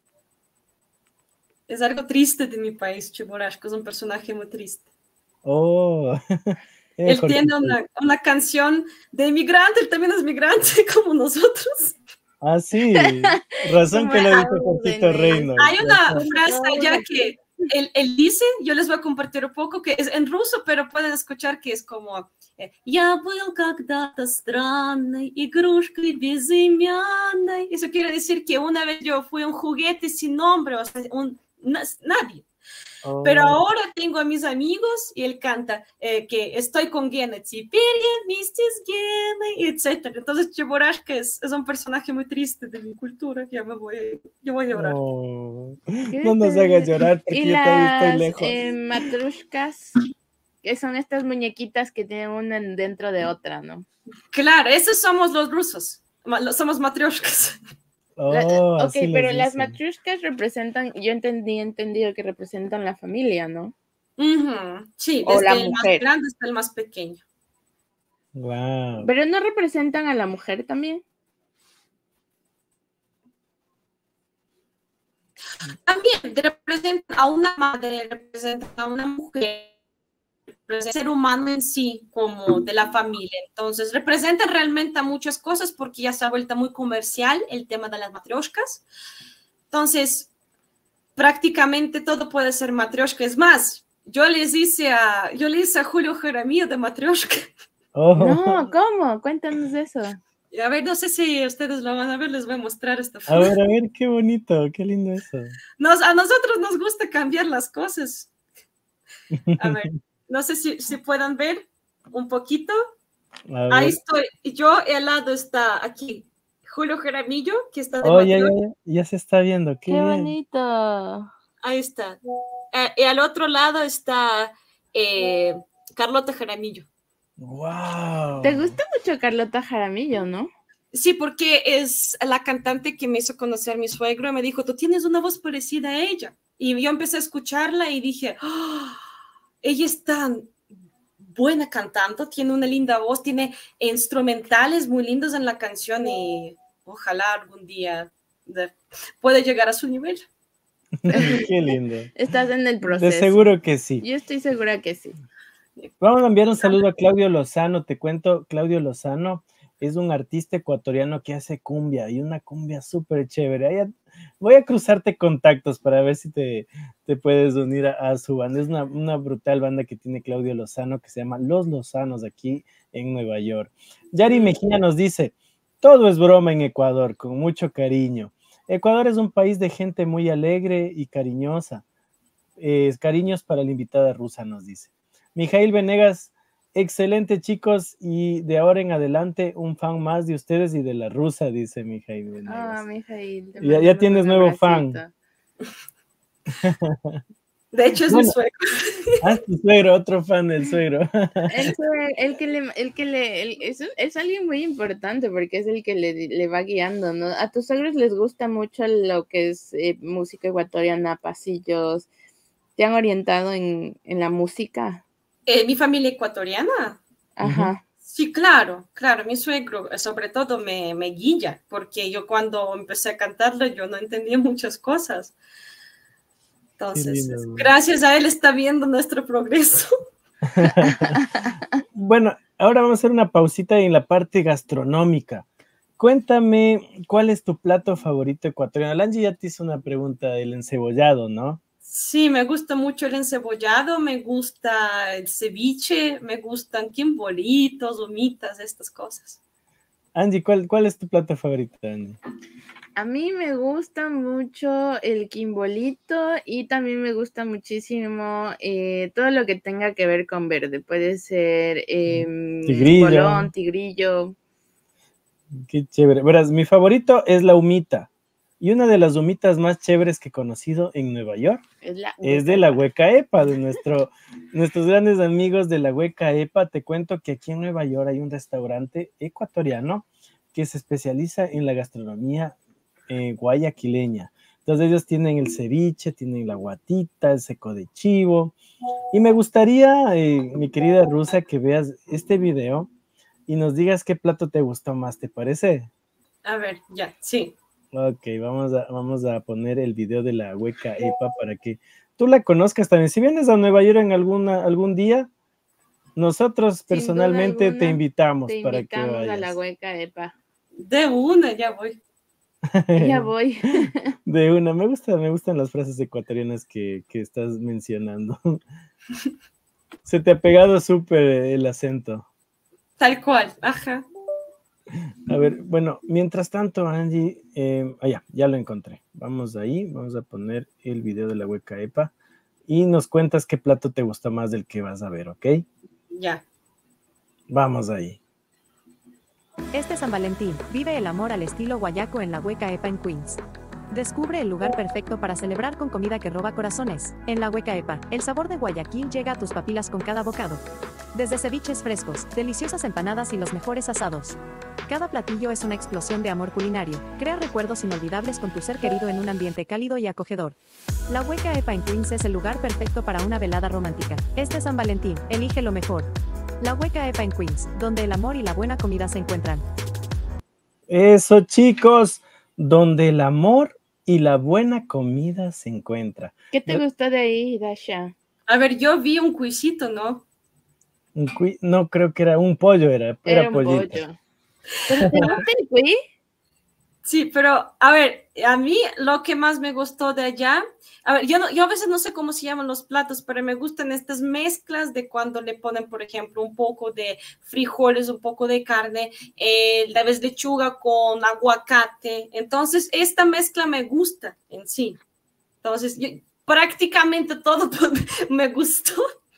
Es algo triste de mi país, Cheburashka, es un personaje muy triste. Oh. Él tiene una, una canción de inmigrante, él también es migrante como nosotros. Ah, sí, razón que lo dice Jorgito Reino. Hay una frase allá que él, él dice, yo les voy a compartir un poco, que es en ruso, pero pueden escuchar que es como «Я был когда-то странной игрушкой безымянной». Eso quiere decir que una vez yo fui un juguete sin nombre, o sea, un, nadie. Oh. Pero ahora tengo a mis amigos y él canta eh, que estoy con Gena, etcétera. Entonces Cheburashka es, es un personaje muy triste de mi cultura. Ya me voy, yo voy a llorar. Oh. No nos hagas llorar porque yo todavía estoy lejos. Eh, matrushkas, que son estas muñequitas que tienen una dentro de otra, ¿no? Claro, esos somos los rusos. Somos matrioshkas. Oh, la, ok, pero las las matryoshkas representan, yo entendí, entendido que representan la familia, ¿no? Uh-huh. Sí, o desde la el mujer. más grande hasta el más pequeño. Wow. Pero no representan a la mujer también. También representan a una madre, representan a una mujer, representan al ser humano en sí, como de la familia. Entonces, representan realmente a muchas cosas porque ya se ha vuelto muy comercial el tema de las matrioshkas. Entonces, prácticamente todo puede ser matrioshka. Es más, yo les hice a, yo le hice a Julio Jaramillo de matrioshka. Oh, No, ¿cómo? Cuéntanos eso. Y a ver, no sé si ustedes lo van a ver, les voy a mostrar esta a foto. ver, a ver, qué bonito, qué lindo eso. Nos, a nosotros nos gusta cambiar las cosas. A ver, no sé si, si puedan ver un poquito. A ver. Ahí estoy. Y yo, al lado está aquí Julio Jaramillo, que está de Oh, ya, ya, matrioshka. ya, ya se está viendo, qué, Qué bien. bonito. Ahí está. Eh, y al otro lado está eh, Carlota Jaramillo. Wow. ¿Te gusta mucho Carlota Jaramillo, no? Sí, porque es la cantante que me hizo conocer mi suegro y me dijo, tú tienes una voz parecida a ella. Y yo empecé a escucharla y dije, oh, ella es tan buena cantando, tiene una linda voz, tiene instrumentales muy lindos en la canción y ojalá algún día de, pueda llegar a su nivel. Qué lindo. Estás en el proceso. De seguro que sí. Yo estoy segura que sí. Vamos a enviar un saludo a Claudio Lozano. Te cuento, Claudio Lozano es un artista ecuatoriano que hace cumbia y una cumbia súper chévere. Ahí a- voy a cruzarte contactos para ver si te, te puedes unir a, a su banda. Es una, una brutal banda que tiene Claudio Lozano que se llama Los Lozanos aquí en Nueva York. Yari Mejía nos dice, todo es broma en Ecuador, con mucho cariño. Ecuador es un país de gente muy alegre y cariñosa. Eh, cariños para la invitada rusa, nos dice. Mijail Venegas, excelente chicos, y de ahora en adelante un fan más de ustedes y de la rusa, dice Mijail Venegas. Ah, Mijail. te Ya- ya mandamos tienes un nuevo abracito. De hecho, es Bueno. mi suegro. Ah, tu suegro, otro fan del suegro. El, sue- el que le, el que le, el- es, es alguien muy importante porque es el que le, le va guiando, ¿no? A tus suegros les gusta mucho lo que es eh, música ecuatoriana, pasillos. ¿Te han orientado en, en la música? Eh, mi familia ecuatoriana. Ajá. Sí, claro, claro, mi suegro eh, sobre todo me, me guía, porque yo cuando empecé a cantarle yo no entendía muchas cosas. Entonces, lindo. gracias a él está viendo nuestro progreso. Bueno, ahora vamos a hacer una pausita en la parte gastronómica. Cuéntame, ¿cuál es tu plato favorito ecuatoriano? Lange ya te hizo una pregunta del encebollado, ¿no? Sí, me gusta mucho el encebollado, me gusta el ceviche, me gustan quimbolitos, humitas, estas cosas. Angie, ¿cuál, cuál es tu plato favorito, Angie? A mí me gusta mucho el quimbolito y también me gusta muchísimo eh, todo lo que tenga que ver con verde. Puede ser eh, Tigrillo. bolón, tigrillo. Qué chévere. Verás, mi favorito es la humita. Y una de las humitas más chéveres que he conocido en Nueva York Es, la es de la Hueca Epa, de nuestro, nuestros grandes amigos de la Hueca Epa. Te cuento que aquí en Nueva York hay un restaurante ecuatoriano que se especializa en la gastronomía eh, guayaquileña. Entonces ellos tienen el ceviche, tienen la guatita, el seco de chivo. Y me gustaría, eh, mi querida Rusa, que veas este video y nos digas qué plato te gustó más, ¿te parece? A ver, ya, sí. Ok, vamos a, vamos a poner el video de la Hueca Epa para que tú la conozcas también. Si vienes a Nueva York en alguna, algún día, nosotros Sin personalmente duda alguna, te invitamos Te para que invitamos a la vayas. Hueca Epa. De una, ya voy. Ya voy. De una, me gusta, me gustan las frases ecuatorianas que, que estás mencionando. Se te ha pegado súper el acento. Tal cual, ajá. A ver, bueno, mientras tanto, Angie, eh, ah, ya, ya lo encontré. Vamos ahí, vamos a poner el video de la Hueca Epa y nos cuentas qué plato te gusta más del que vas a ver, ¿ok? Ya. Vamos ahí. Este San Valentín, vive el amor al estilo guayaco en la Hueca Epa en Queens. Descubre el lugar perfecto para celebrar con comida que roba corazones. En la Hueca Epa, el sabor de Guayaquil llega a tus papilas con cada bocado. Desde ceviches frescos, deliciosas empanadas y los mejores asados. Cada platillo es una explosión de amor culinario. Crea recuerdos inolvidables con tu ser querido en un ambiente cálido y acogedor. La Hueca Epa en Queens es el lugar perfecto para una velada romántica. Este San Valentín, elige lo mejor. La Hueca Epa en Queens, donde el amor y la buena comida se encuentran. Eso, chicos, donde el amor y la buena comida se encuentra. ¿Qué te Yo- gustó de ahí, Dasha? A ver, yo vi un cuisito, ¿no? Un cui- no creo que era un pollo, era, era, Era un pollito. pollo. ¿Pero te gusta el cuy? Sí, pero a ver, a mí lo que más me gustó de allá, a ver, yo, no, yo a veces no sé cómo se llaman los platos, pero me gustan estas mezclas de cuando le ponen, por ejemplo, un poco de frijoles, un poco de carne, eh, tal vez lechuga con aguacate. Entonces, esta mezcla me gusta en sí. Entonces, yo, prácticamente todo me gustó.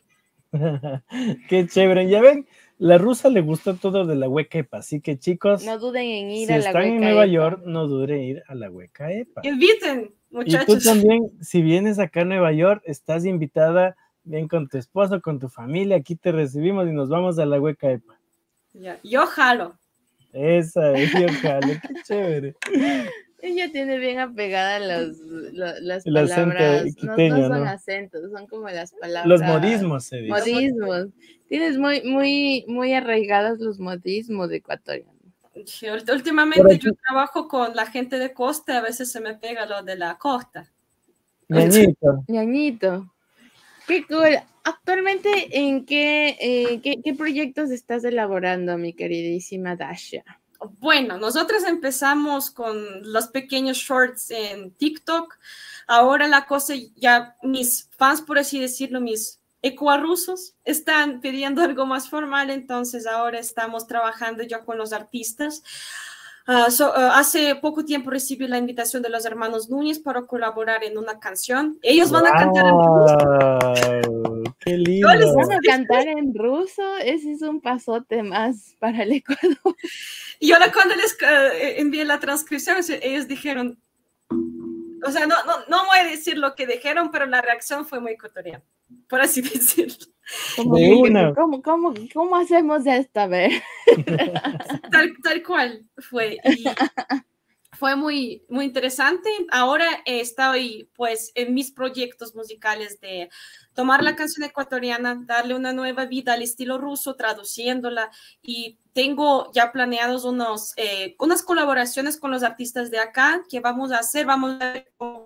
Qué chévere. Ya ven, la rusa le gustó todo de la Hueca Epa, así que chicos, No duden en ir si a la están en Hueca Nueva Epa. York, no duden en ir a la Hueca Epa. Inviten, Y tú muchachos. también, si vienes acá a Nueva York, estás invitada, ven con tu esposo, con tu familia, aquí te recibimos y nos vamos a la Hueca Epa. Ya, yo jalo. Esa es, yo jalo, qué chévere. Ella tiene bien apegada los, lo- las El acento palabras, no, quiteño, no son ¿no? acentos, son como las palabras. Los modismos se dice. Modismos. Tienes muy, muy, muy arraigados los modismos ecuatorianos. Sí, ult- últimamente Por aquí- yo trabajo con la gente de costa, a veces se me pega lo de la costa. Ñañito, Ñañito, qué cool. Actualmente, ¿en qué, eh, qué, qué proyectos estás elaborando, mi queridísima Dasha? Bueno, nosotros empezamos con los pequeños shorts en TikTok. Ahora la cosa ya, mis fans, por así decirlo, mis ecuarrusos, están pidiendo algo más formal, entonces ahora estamos trabajando ya con los artistas. Uh, so, uh, hace poco tiempo recibí la invitación de los hermanos Núñez para colaborar en una canción. Ellos van a cantar en ruso. wow, qué Yo les- lindo. ¿Van a cantar en ruso? Ese es un pasote más para el Ecuador. Y yo la- cuando les eh, envié la transcripción, se- ellos dijeron, o sea, no, no, no voy a decir lo que dijeron, pero la reacción fue muy ecuatoriana, por así decirlo. ¿Cómo, De una. ¿cómo, cómo, cómo hacemos esto? A ver. Tal, tal cual fue. Y fue muy, muy interesante. Ahora eh, estoy pues en mis proyectos musicales de tomar la canción ecuatoriana, darle una nueva vida al estilo ruso, traduciéndola, y tengo ya planeados unos, eh, unas colaboraciones con los artistas de acá que vamos a hacer, vamos a ver cómo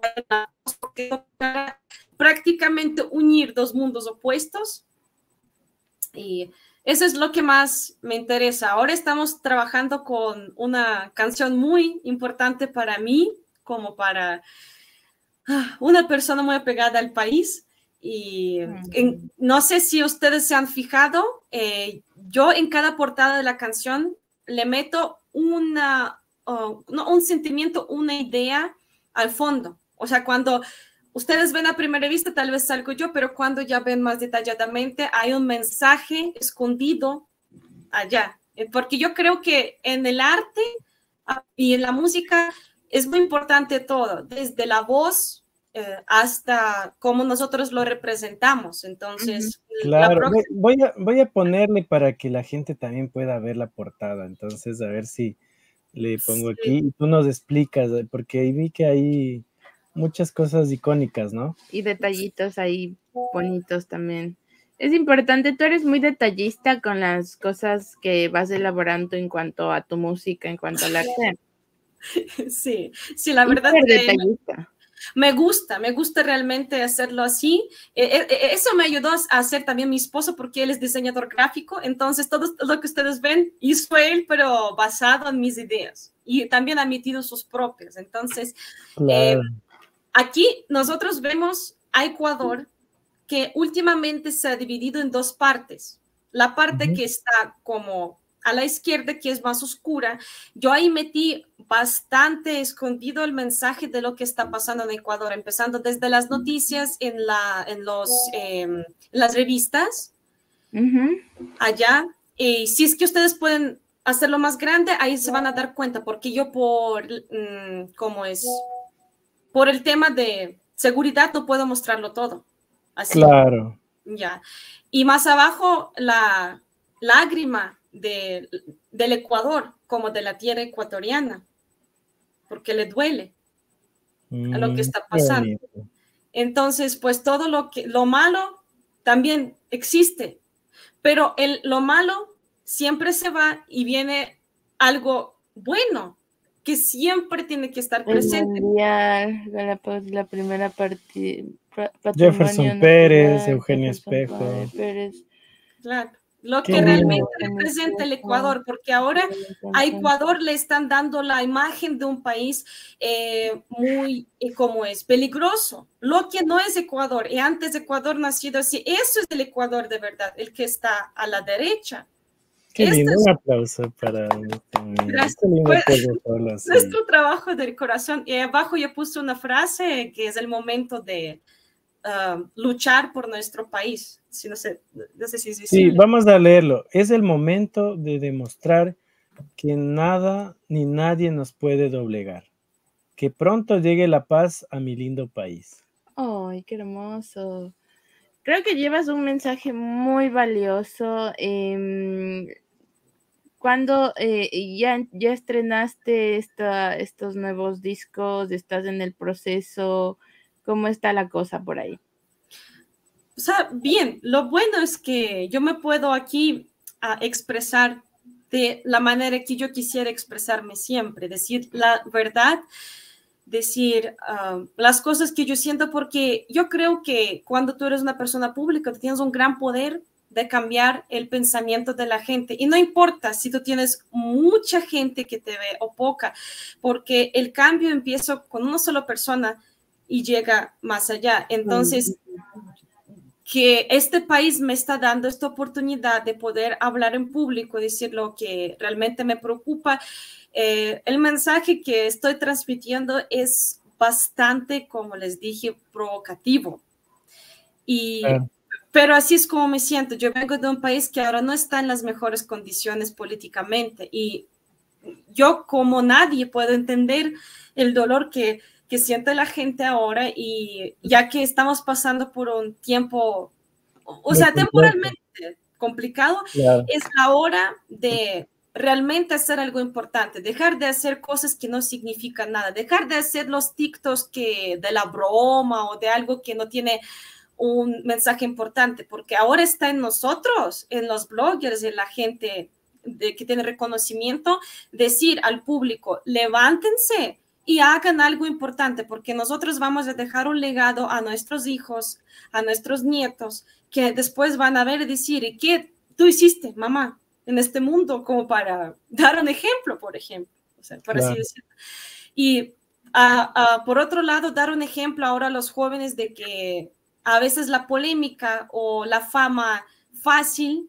va, prácticamente unir dos mundos opuestos, y eso es lo que más me interesa. Ahora estamos trabajando con una canción muy importante para mí, como para una persona muy apegada al país. Y en, no sé si ustedes se han fijado, eh, yo en cada portada de la canción le meto una, uh, no, un sentimiento, una idea al fondo. O sea, cuando ustedes ven a primera vista, tal vez salgo yo, pero cuando ya ven más detalladamente, hay un mensaje escondido allá. Porque yo creo que en el arte y en la música es muy importante todo, desde la voz eh, hasta cómo nosotros lo representamos. Entonces, uh-huh. Claro, la próxima... voy, a, voy a ponerle para que la gente también pueda ver la portada. Entonces, a ver si le pongo Sí. aquí y tú nos explicas, porque vi que hay muchas cosas icónicas, ¿no? Y detallitos ahí bonitos también. Es importante, tú eres muy detallista con las cosas que vas elaborando en cuanto a tu música, en cuanto al arte. Sí, sí, la verdad Súper que detallista. Me gusta, me gusta realmente hacerlo así. Eh, eh, eso me ayudó a hacer también mi esposo porque él es diseñador gráfico, entonces todo lo que ustedes ven hizo él, pero basado en mis ideas y también ha metido sus propias. Entonces, claro. eh, aquí nosotros vemos a Ecuador que últimamente se ha dividido en dos partes. La parte uh-huh. que está como a la izquierda, que es más oscura, yo ahí metí bastante escondido el mensaje de lo que está pasando en Ecuador, empezando desde las noticias en, la, en, los, eh, en las revistas, uh-huh. allá. Y si es que ustedes pueden hacerlo más grande, ahí se van a dar cuenta, porque yo por, mmm, ¿cómo es? Por el tema de seguridad no puedo mostrarlo todo. Así. Claro. Ya. Y más abajo, la lágrima de, del Ecuador, como de la tierra ecuatoriana, porque le duele mm, a lo que está pasando. Entonces, pues todo lo que lo malo también existe, pero el, lo malo siempre se va y viene algo bueno. que siempre tiene que estar El presente. mundial, Galápagos, la primera partida. Jefferson Pérez, Eugenio Espejo. Pérez. Claro, lo Qué que lindo. realmente representa el Ecuador, porque ahora a Ecuador le están dando la imagen de un país eh, muy, eh, como es, peligroso, lo que no es Ecuador, y antes Ecuador nacido así, eso es el Ecuador de verdad, el que está a la derecha. Qué Este lindo, es un aplauso para nuestro amigo. Gracias. Qué lindo Pues, poder verlo así. nuestro trabajo del corazón. Y abajo yo puse una frase que es el momento de uh, luchar por nuestro país. Si no, sé, no sé si es Sí, visible. vamos a leerlo. Es el momento de demostrar que nada ni nadie nos puede doblegar. Que pronto llegue la paz a mi lindo país. ¡Ay, qué hermoso! Creo que llevas un mensaje muy valioso. Eh, cuando eh, ya, ya estrenaste esta, estos nuevos discos, estás en el proceso, ¿cómo está la cosa por ahí? O sea, bien, lo bueno es que yo me puedo aquí uh, expresar de la manera que yo quisiera expresarme siempre, decir la verdad, decir uh, las cosas que yo siento, porque yo creo que cuando tú eres una persona pública, tienes un gran poder de cambiar el pensamiento de la gente. Y no importa si tú tienes mucha gente que te ve o poca, porque el cambio empieza con una sola persona y llega más allá. Entonces, que este país me está dando esta oportunidad de poder hablar en público, decir lo que realmente me preocupa. Eh, el mensaje que estoy transmitiendo es bastante, como les dije, provocativo. Y, Claro. Pero así es como me siento. Yo vengo de un país que ahora no está en las mejores condiciones políticamente y yo como nadie puedo entender el dolor que, que siente la gente ahora, y ya que estamos pasando por un tiempo, o Muy sea, complejo. temporalmente complicado, Claro. es la hora de realmente hacer algo importante, dejar de hacer cosas que no significan nada, dejar de hacer los TikToks que, de la broma o de algo que no tiene un mensaje importante, porque ahora está en nosotros, en los bloggers, en la gente de, que tiene reconocimiento, decir al público, levántense y hagan algo importante, porque nosotros vamos a dejar un legado a nuestros hijos, a nuestros nietos, que después van a ver y decir, ¿y qué tú hiciste, mamá, en este mundo? Como para dar un ejemplo, por ejemplo, o sea, por Claro. así decirlo. Y uh, uh, por otro lado, dar un ejemplo ahora a los jóvenes de que a veces la polémica o la fama fácil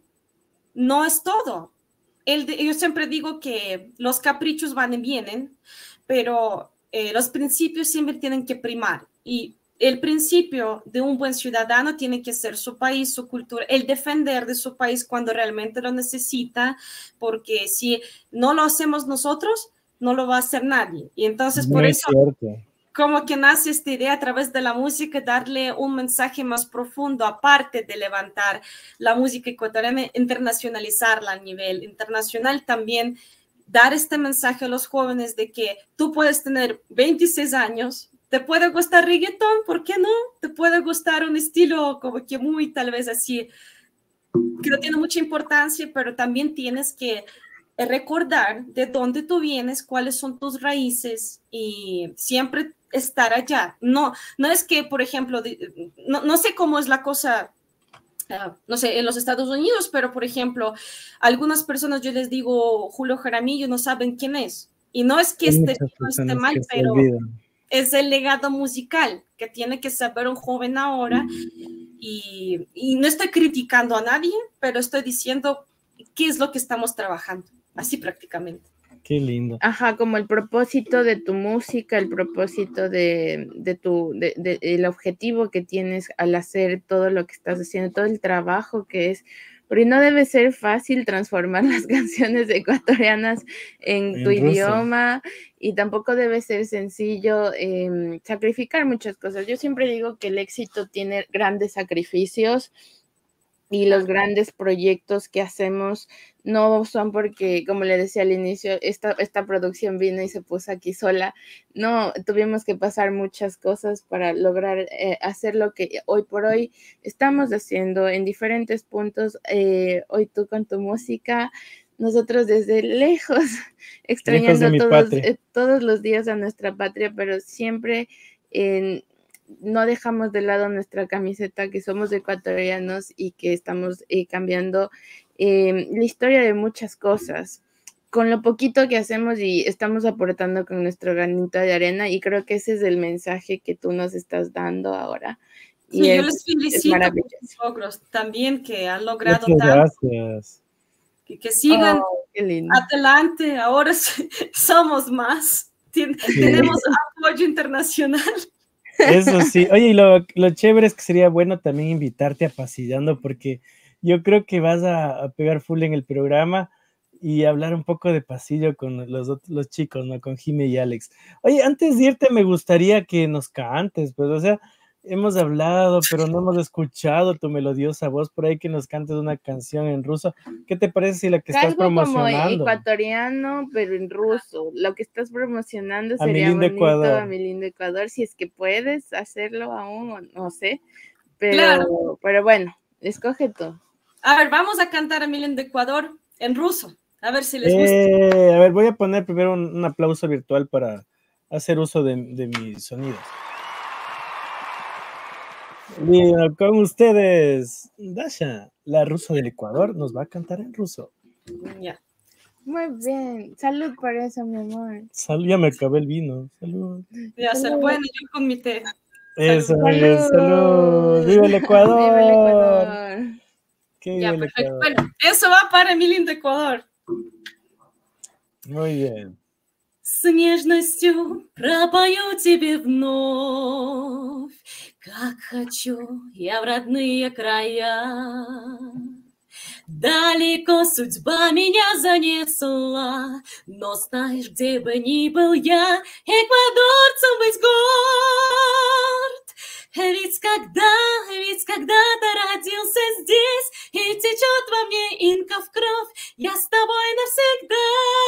no es todo. El de, yo siempre digo que los caprichos van y vienen, pero eh, los principios siempre tienen que primar. Y el principio de un buen ciudadano tiene que ser su país, su cultura, el defender de su país cuando realmente lo necesita, porque si no lo hacemos nosotros, no lo va a hacer nadie. Y entonces por Muy eso... cierto. como que nace esta idea a través de la música, darle un mensaje más profundo, aparte de levantar la música ecuatoriana, internacionalizarla a nivel internacional, también dar este mensaje a los jóvenes de que tú puedes tener veintiséis años, te puede gustar reggaetón, ¿por qué no? Te puede gustar un estilo como que muy tal vez así, que no tiene mucha importancia, pero también tienes que recordar de dónde tú vienes, cuáles son tus raíces y siempre estar allá. No, no es que, por ejemplo, no, no sé cómo es la cosa, uh, no sé, en los Estados Unidos, pero, por ejemplo, algunas personas yo les digo Julio Jaramillo, no saben quién es. Y no es que Hay esté, muchas no esté personas mal, que se pero olvidan. es el legado musical que tiene que saber un joven ahora. Y, y no estoy criticando a nadie, pero estoy diciendo qué es lo que estamos trabajando, así prácticamente. Qué lindo. Ajá, como el propósito de tu música, el propósito de, de tu, de, de, el objetivo que tienes al hacer todo lo que estás haciendo, todo el trabajo que es, porque no debe ser fácil transformar las canciones ecuatorianas en, en tu ruso. idioma, y tampoco debe ser sencillo eh, sacrificar muchas cosas. Yo siempre digo que el éxito tiene grandes sacrificios, y los grandes proyectos que hacemos no son porque, como le decía al inicio, esta, esta producción vino y se puso aquí sola. No, tuvimos que pasar muchas cosas para lograr eh, hacer lo que hoy por hoy estamos haciendo en diferentes puntos. Eh, hoy tú con tu música nosotros desde lejos, extrañando mi todos, patria. eh, todos los días a nuestra patria, pero siempre eh, no dejamos de lado nuestra camiseta, que somos ecuatorianos y que estamos eh, cambiando eh, la historia de muchas cosas. Con lo poquito que hacemos y estamos aportando con nuestro granito de arena, y creo que ese es el mensaje que tú nos estás dando ahora. Y Sí, yo es, les es felicito por maravilloso. sus logros también, que han logrado Muchas tanto, gracias. que, que sigan Oh, qué lindo. adelante. Ahora sí, somos más, Tien- Sí. tenemos apoyo internacional. Eso sí. Oye, y lo, lo chévere es que sería bueno también invitarte a Pasillando, porque yo creo que vas a, a pegar full en el programa y hablar un poco de pasillo con los, ot- los chicos, ¿no? Con Jime y Alex. Oye, antes de irte me gustaría que nos cantes, pues, o sea, hemos hablado, pero no hemos escuchado tu melodiosa voz, por ahí que nos cantes una canción en ruso. ¿Qué te parece si la que estás Algo como promocionando? ecuatoriano, pero en ruso. Lo que estás promocionando A mi sería lindo bonito, Ecuador. a mi lindo Ecuador, si es que puedes hacerlo aún, o no sé. Pero, Claro. pero bueno, escoge tú. A ver, vamos a cantar a Milen de Ecuador en ruso, a ver si les gusta. Eh, a ver, voy a poner primero un, un aplauso virtual para hacer uso de, de mis sonidos. Bien, con ustedes, Dasha, la rusa del Ecuador, nos va a cantar en ruso. Ya. Muy bien. Salud por eso, mi amor. Salud, ya me acabé el vino. Salud. Ya se Salud. pueden ir con mi té. Eso, Salud. muy bien, salud. ¡Viva el Ecuador! Viva el Ecuador. ¡Qué Ya, viva el perfecto. Ecuador! Bueno, eso va para Milen de Ecuador. Muy bien. С нежностью пропою тебе вновь, как хочу я в родные края. Далеко судьба меня занесла, но знаешь, где бы ни был я, эквадорцем быть горд. Ведь когда, ведь когда-то родился здесь, и течет во мне инков кровь, я с тобой навсегда.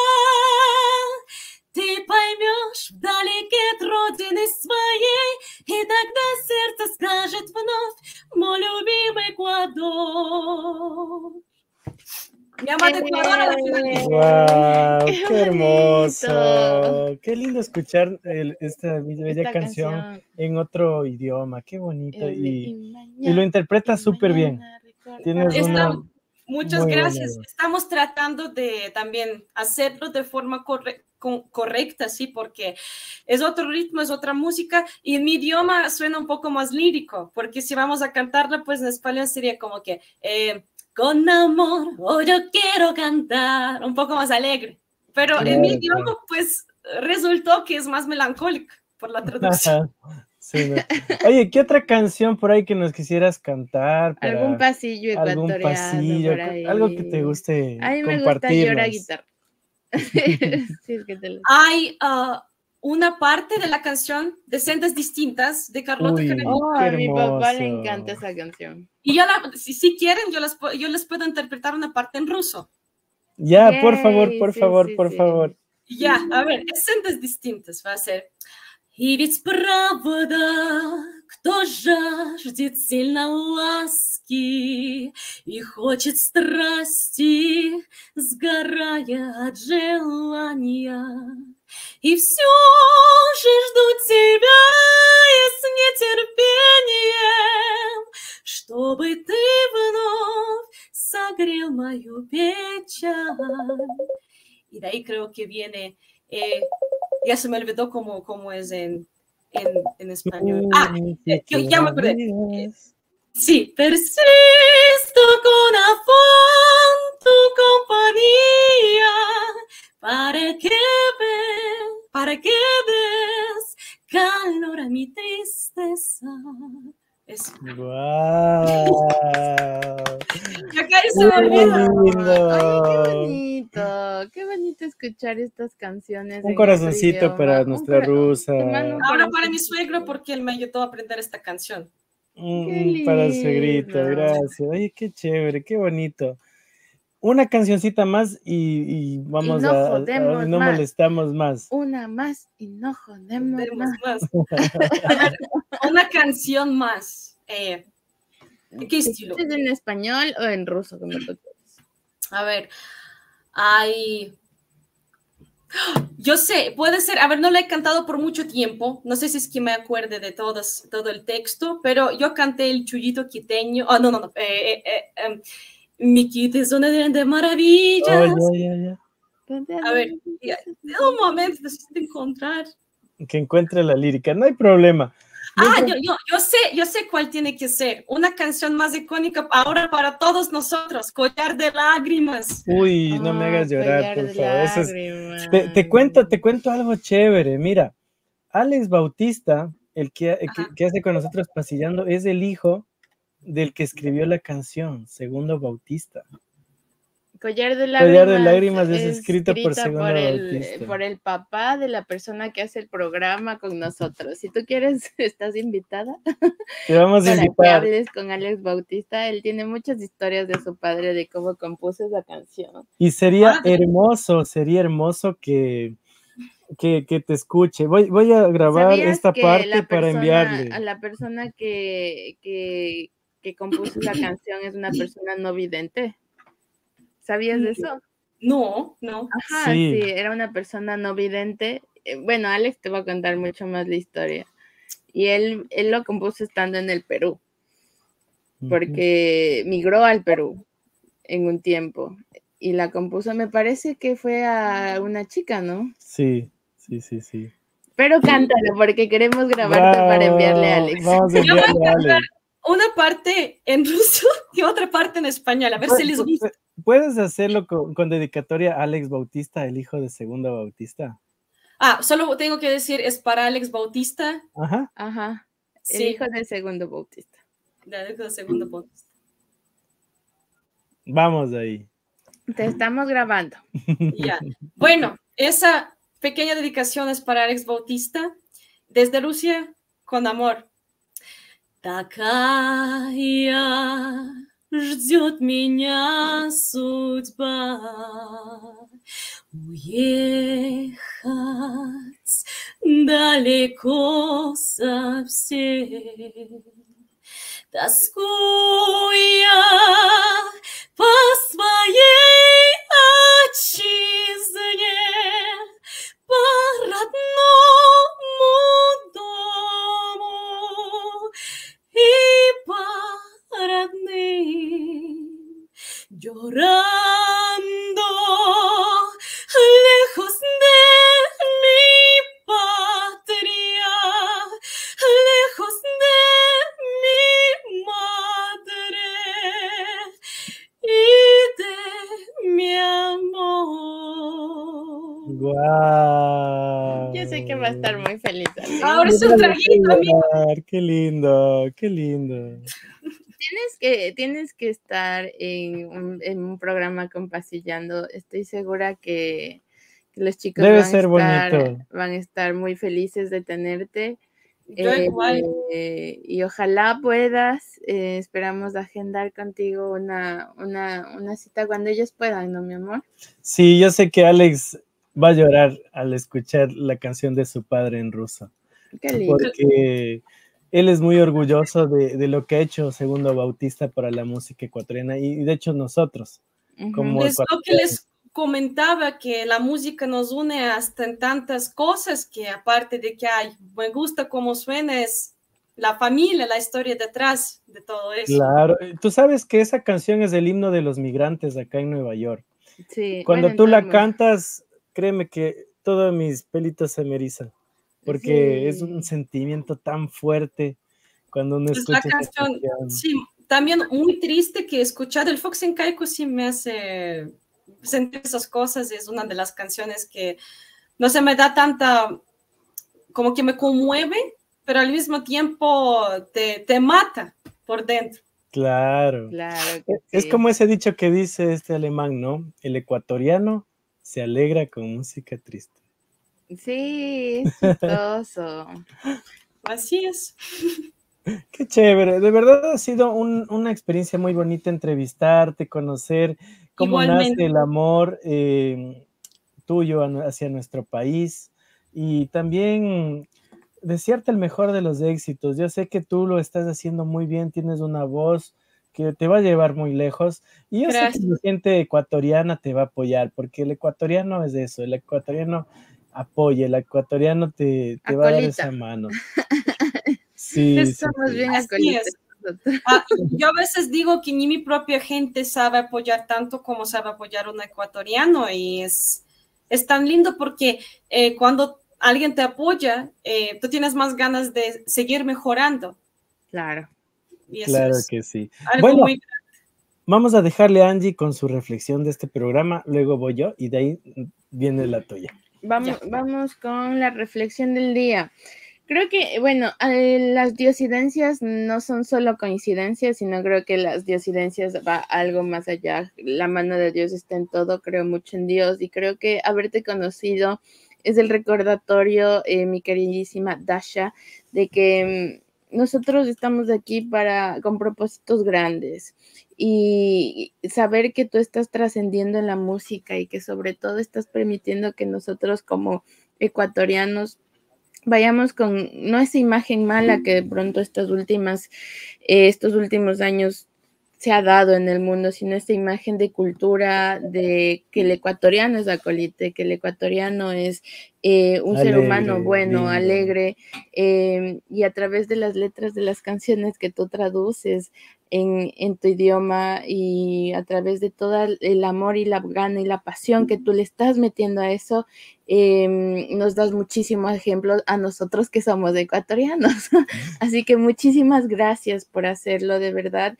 Ты поймешь вдалеке от родины своей, и тогда сердце скажет вновь, мой любимый Эквадор. Mi amada Ecuador a la final. ¡Wow! ¡Qué ¡Qué hermoso! bonito! ¡Qué lindo escuchar el- esta bella Esta canción, canción. en otro idioma! ¡Qué bonito! El de- Y, mañana- y lo interpretas y súper bien. mañana recordaré. Tienes una... Estamos- Muchas Muy buena gracias. voz. Estamos tratando de también hacerlo de forma corre- con- correcta, sí, porque es otro ritmo, es otra música y en mi idioma suena un poco más lírico, porque si vamos a cantarla, pues en español sería como que eh, con amor, hoy yo quiero cantar, un poco más alegre. Pero en mi Claro, idioma, claro. pues resultó que es más melancólico por la traducción. Sí, ¿no? Oye, ¿qué otra canción por ahí que nos quisieras cantar? para Algún pasillo algún ecuatoriano pasillo, por co- ahí. algo que te guste A mí me gusta compartirnos. llorar guitarra. Sí, es que te lo- Hay ah, una parte de la canción de Sendas Distintas de Carlota Uy. Jaramillo. Oh, Qué a mi papá le hermoso. encanta esa canción. Y yo la, si, si quieren, yo, las, pu- yo les puedo interpretar una parte en ruso. Ya, por favor, Yay, por sí, favor, sí, por sí. favor. Ya, a ver, es Sendas Distintas va a ser. И ведь правда, кто жаждет сильно ласки и хочет страсти, сгорая от желания. И все же жду тебя и с нетерпением, чтобы ты вновь согрел мою печаль. Y de ahí creo que viene, eh, ya se me olvidó cómo, cómo es en, en, en español. Ah, eh, yo ya me acordé. Sí, persisto con afán tu compañía para que ve, para que des calor a mi tristeza. Eso. ¡Guau! Ya casi se me ¡Qué olvidó. lindo! Ay, qué bonito. Qué bonito escuchar estas canciones. Un en corazoncito otro para idioma. Un nuestra cora- rusa. te mando un Ahora para mi corazoncito. suegro porque él me ayudó a aprender esta canción. Mm, Qué mm, para el suegrito, lindo. gracias. Oye, qué chévere, qué bonito. Una cancioncita más y, y vamos no a, a- jodemos y no más. molestamos más. Una más y no jodemos Tenemos más. más. A ver, una canción más. Eh, ¿de qué estilo? ¿Es en español o en ruso? Como tú quieras? A ver. Hay... Yo sé, puede ser, a ver, no la he cantado por mucho tiempo, no sé si es que me acuerde de todos, todo el texto, pero yo canté el Chullito Quiteño, oh, no, no, no, eh, eh, eh, eh, mi quite es una de, de Oh, maravillas. ya, ya, ya. A ver, ya, un momento, necesito encontrar. Que encuentre la lírica, no hay problema. Ah, Mientras- yo, yo, yo sé, yo sé cuál tiene que ser. Una canción más icónica ahora para todos nosotros, Collar de Lágrimas. Uy, no me Ah, hagas llorar, collar por de favor. Eso es- lágrimas. te, te cuento, te cuento algo chévere. Mira, Alex Bautista, el que, el que, que hace con nosotros Pasillando, es el hijo del que escribió la canción, Segundo Bautista. Collar de Collar de lágrimas, Lágrimas es escrito por escrita Segundo por el, Bautista. por el papá de la persona que hace el programa con nosotros. Si tú quieres, estás invitada Te vamos a para que invitar. hables con Alex Bautista. Él tiene muchas historias de su padre, de cómo compuso esa canción. Y sería Ah, hermoso, sería hermoso que, que, que te escuche. Voy, voy a grabar ¿Sabías esta que parte la para persona, enviarle. a la persona que, que, que compuso la canción es una persona no vidente? ¿Sabías de eso? no, no. Ajá, Sí. sí, era una persona no vidente. Eh, Bueno, Alex te va a contar mucho más la historia. Y él, él lo compuso estando en el Perú, porque migró al Perú en un tiempo. Y la compuso, me parece que fue a una chica, ¿no? Sí, sí, sí, sí. Pero cántalo, porque queremos grabarte para enviarle a Bravo, Alex. Vamos a Yo voy a enviarle a cantar Alex. una parte en ruso y otra parte en español, a ver si les gusta. ¿Puedes hacerlo con, con dedicatoria a Alex Bautista, el hijo de Segundo Bautista? Ah, solo tengo que decir, es para Alex Bautista. Ajá. Ajá, el Sí, hijo del segundo Bautista. de Alex de segundo Bautista. Vamos ahí. Te estamos grabando. Ya. Bueno, esa pequeña dedicación es para Alex Bautista, desde Rusia, con amor. Такая ждет меня судьба, уехать далеко совсем. Тоскуя по своей отчизне, по родному дому и по родным, llorando lejos de mi patria, lejos de mi madre y de mi amor. Guau. Yo sé que va a estar muy feliz. Alex. Ahora es un traguito, amigo. Qué lindo, qué lindo. Tienes que, tienes que estar en un, en un programa con Pasillando. Estoy segura que, que los chicos Debe van, ser a estar, bonito. van a estar muy felices de tenerte. Yo Eh, igual. eh, y ojalá puedas, eh, esperamos agendar contigo una, una, una cita cuando ellos puedan, ¿no, mi amor? Sí, yo sé que Alex va a llorar al escuchar la canción de su padre en ruso, Qué lindo. porque él es muy orgulloso de, de lo que ha hecho Segundo Bautista para la música ecuatoriana y de hecho nosotros, Ujú. como Es lo que ecuatorianos. les comentaba, que la música nos une hasta en tantas cosas, que aparte de que ay, me gusta cómo suena, es la familia, la historia detrás de todo eso. Claro, tú sabes que esa canción es el himno de los migrantes acá en Nueva York. Sí, Cuando bueno, tú la entonces, cantas, créeme que todos mis pelitos se me erizan, porque sí. es un sentimiento tan fuerte cuando uno Es escucha la esa canción, canción. sí, también muy triste que escuchar el Fox en Caico sí me hace sentir esas cosas, es una de las canciones que no se me da tanta, como que me conmueve, pero al mismo tiempo te, te mata por dentro. Claro. Claro que Es sí. como ese dicho que dice este alemán, ¿no? El ecuatoriano se alegra con música triste. Sí, es chistoso. Así es. Qué chévere, de verdad ha sido un- una experiencia muy bonita entrevistarte, conocer cómo Igualmente. nace el amor eh, tuyo a nu- hacia nuestro país y también desearte el mejor de los éxitos. Yo sé que tú lo estás haciendo muy bien, tienes una voz que te va a llevar muy lejos. Y yo sé que Gracias. la gente ecuatoriana te va a apoyar, porque el ecuatoriano es eso, el ecuatoriano apoya, el ecuatoriano te, te va a dar esa Acolita. mano. Sí, sí, Estamos sí. bien Así acolitas es. nosotros. Ah, yo a veces digo que ni mi propia gente sabe apoyar tanto como sabe apoyar un ecuatoriano y es, es tan lindo porque eh, cuando alguien te apoya, eh, tú tienes más ganas de seguir mejorando Claro. y eso Claro es que sí. algo Bueno, muy... vamos a dejarle a Angie con su reflexión de este programa, luego voy yo y de ahí viene la tuya. Vamos, Ya. vamos con la reflexión del día. Creo que, bueno, eh, las diosidencias no son solo coincidencias, sino creo que las diosidencias va algo más allá. La mano de Dios está en todo, creo mucho en Dios y creo que haberte conocido es el recordatorio, eh, mi queridísima Dasha, de que mm, nosotros estamos aquí para, con propósitos grandes y saber que tú estás trascendiendo en la música y que sobre todo estás permitiendo que nosotros como ecuatorianos vayamos con no esa imagen mala que de pronto estas últimas, eh, estos últimos años se ha dado en el mundo, sino esta imagen de cultura, de que el ecuatoriano es acolite, que el ecuatoriano es eh, un ser humano Alegre, bueno, lindo. alegre, eh, y a través de las letras de las canciones que tú traduces en, en tu idioma y a través de todo el amor y la gana y la pasión que tú le estás metiendo a eso, eh, nos das muchísimos ejemplos a nosotros que somos ecuatorianos. Así que muchísimas gracias por hacerlo, de verdad.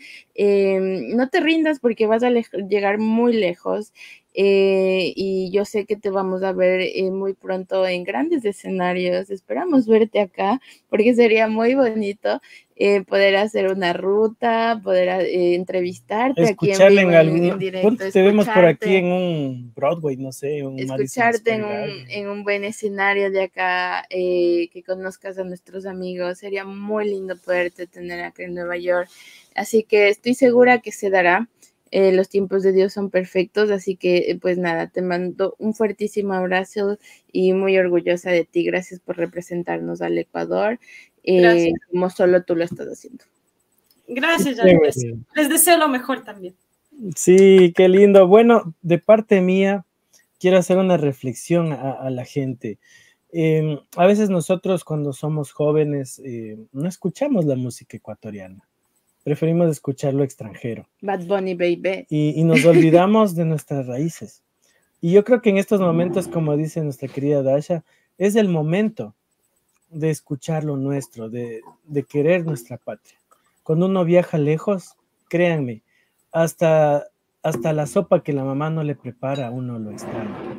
Eh, no te rindas porque vas a llegar muy lejos. Eh, y yo sé que te vamos a ver eh, muy pronto en grandes escenarios. Esperamos verte acá porque sería muy bonito eh, poder hacer una ruta, poder eh, entrevistarte aquí en Escucharle vivo, en en, algún... en directo, Ponte, te vemos por aquí escucharte, en un Broadway, no sé, un Madison escucharte en Square un, Garden. en un buen escenario de acá, eh, que conozcas a nuestros amigos. Sería muy lindo poderte tener acá en Nueva York. Así que estoy segura que se dará. Eh, los tiempos de Dios son perfectos, así que eh, pues nada, te mando un fuertísimo abrazo y muy orgullosa de ti. Gracias por representarnos al Ecuador, eh, Gracias. como solo tú lo estás haciendo. Gracias, Qué Andrés. chévere. Les deseo lo mejor también. Sí, qué lindo. Bueno, de parte mía, quiero hacer una reflexión a, a la gente. Eh, a veces nosotros cuando somos jóvenes eh, no escuchamos la música ecuatoriana, preferimos escuchar lo extranjero Bad Bunny, baby. y, y nos olvidamos de nuestras raíces. Y yo creo que en estos momentos, como dice nuestra querida Dasha, es el momento de escuchar lo nuestro, de, de querer nuestra patria. Cuando uno viaja lejos, créanme, hasta, hasta la sopa que la mamá no le prepara, uno lo extraña.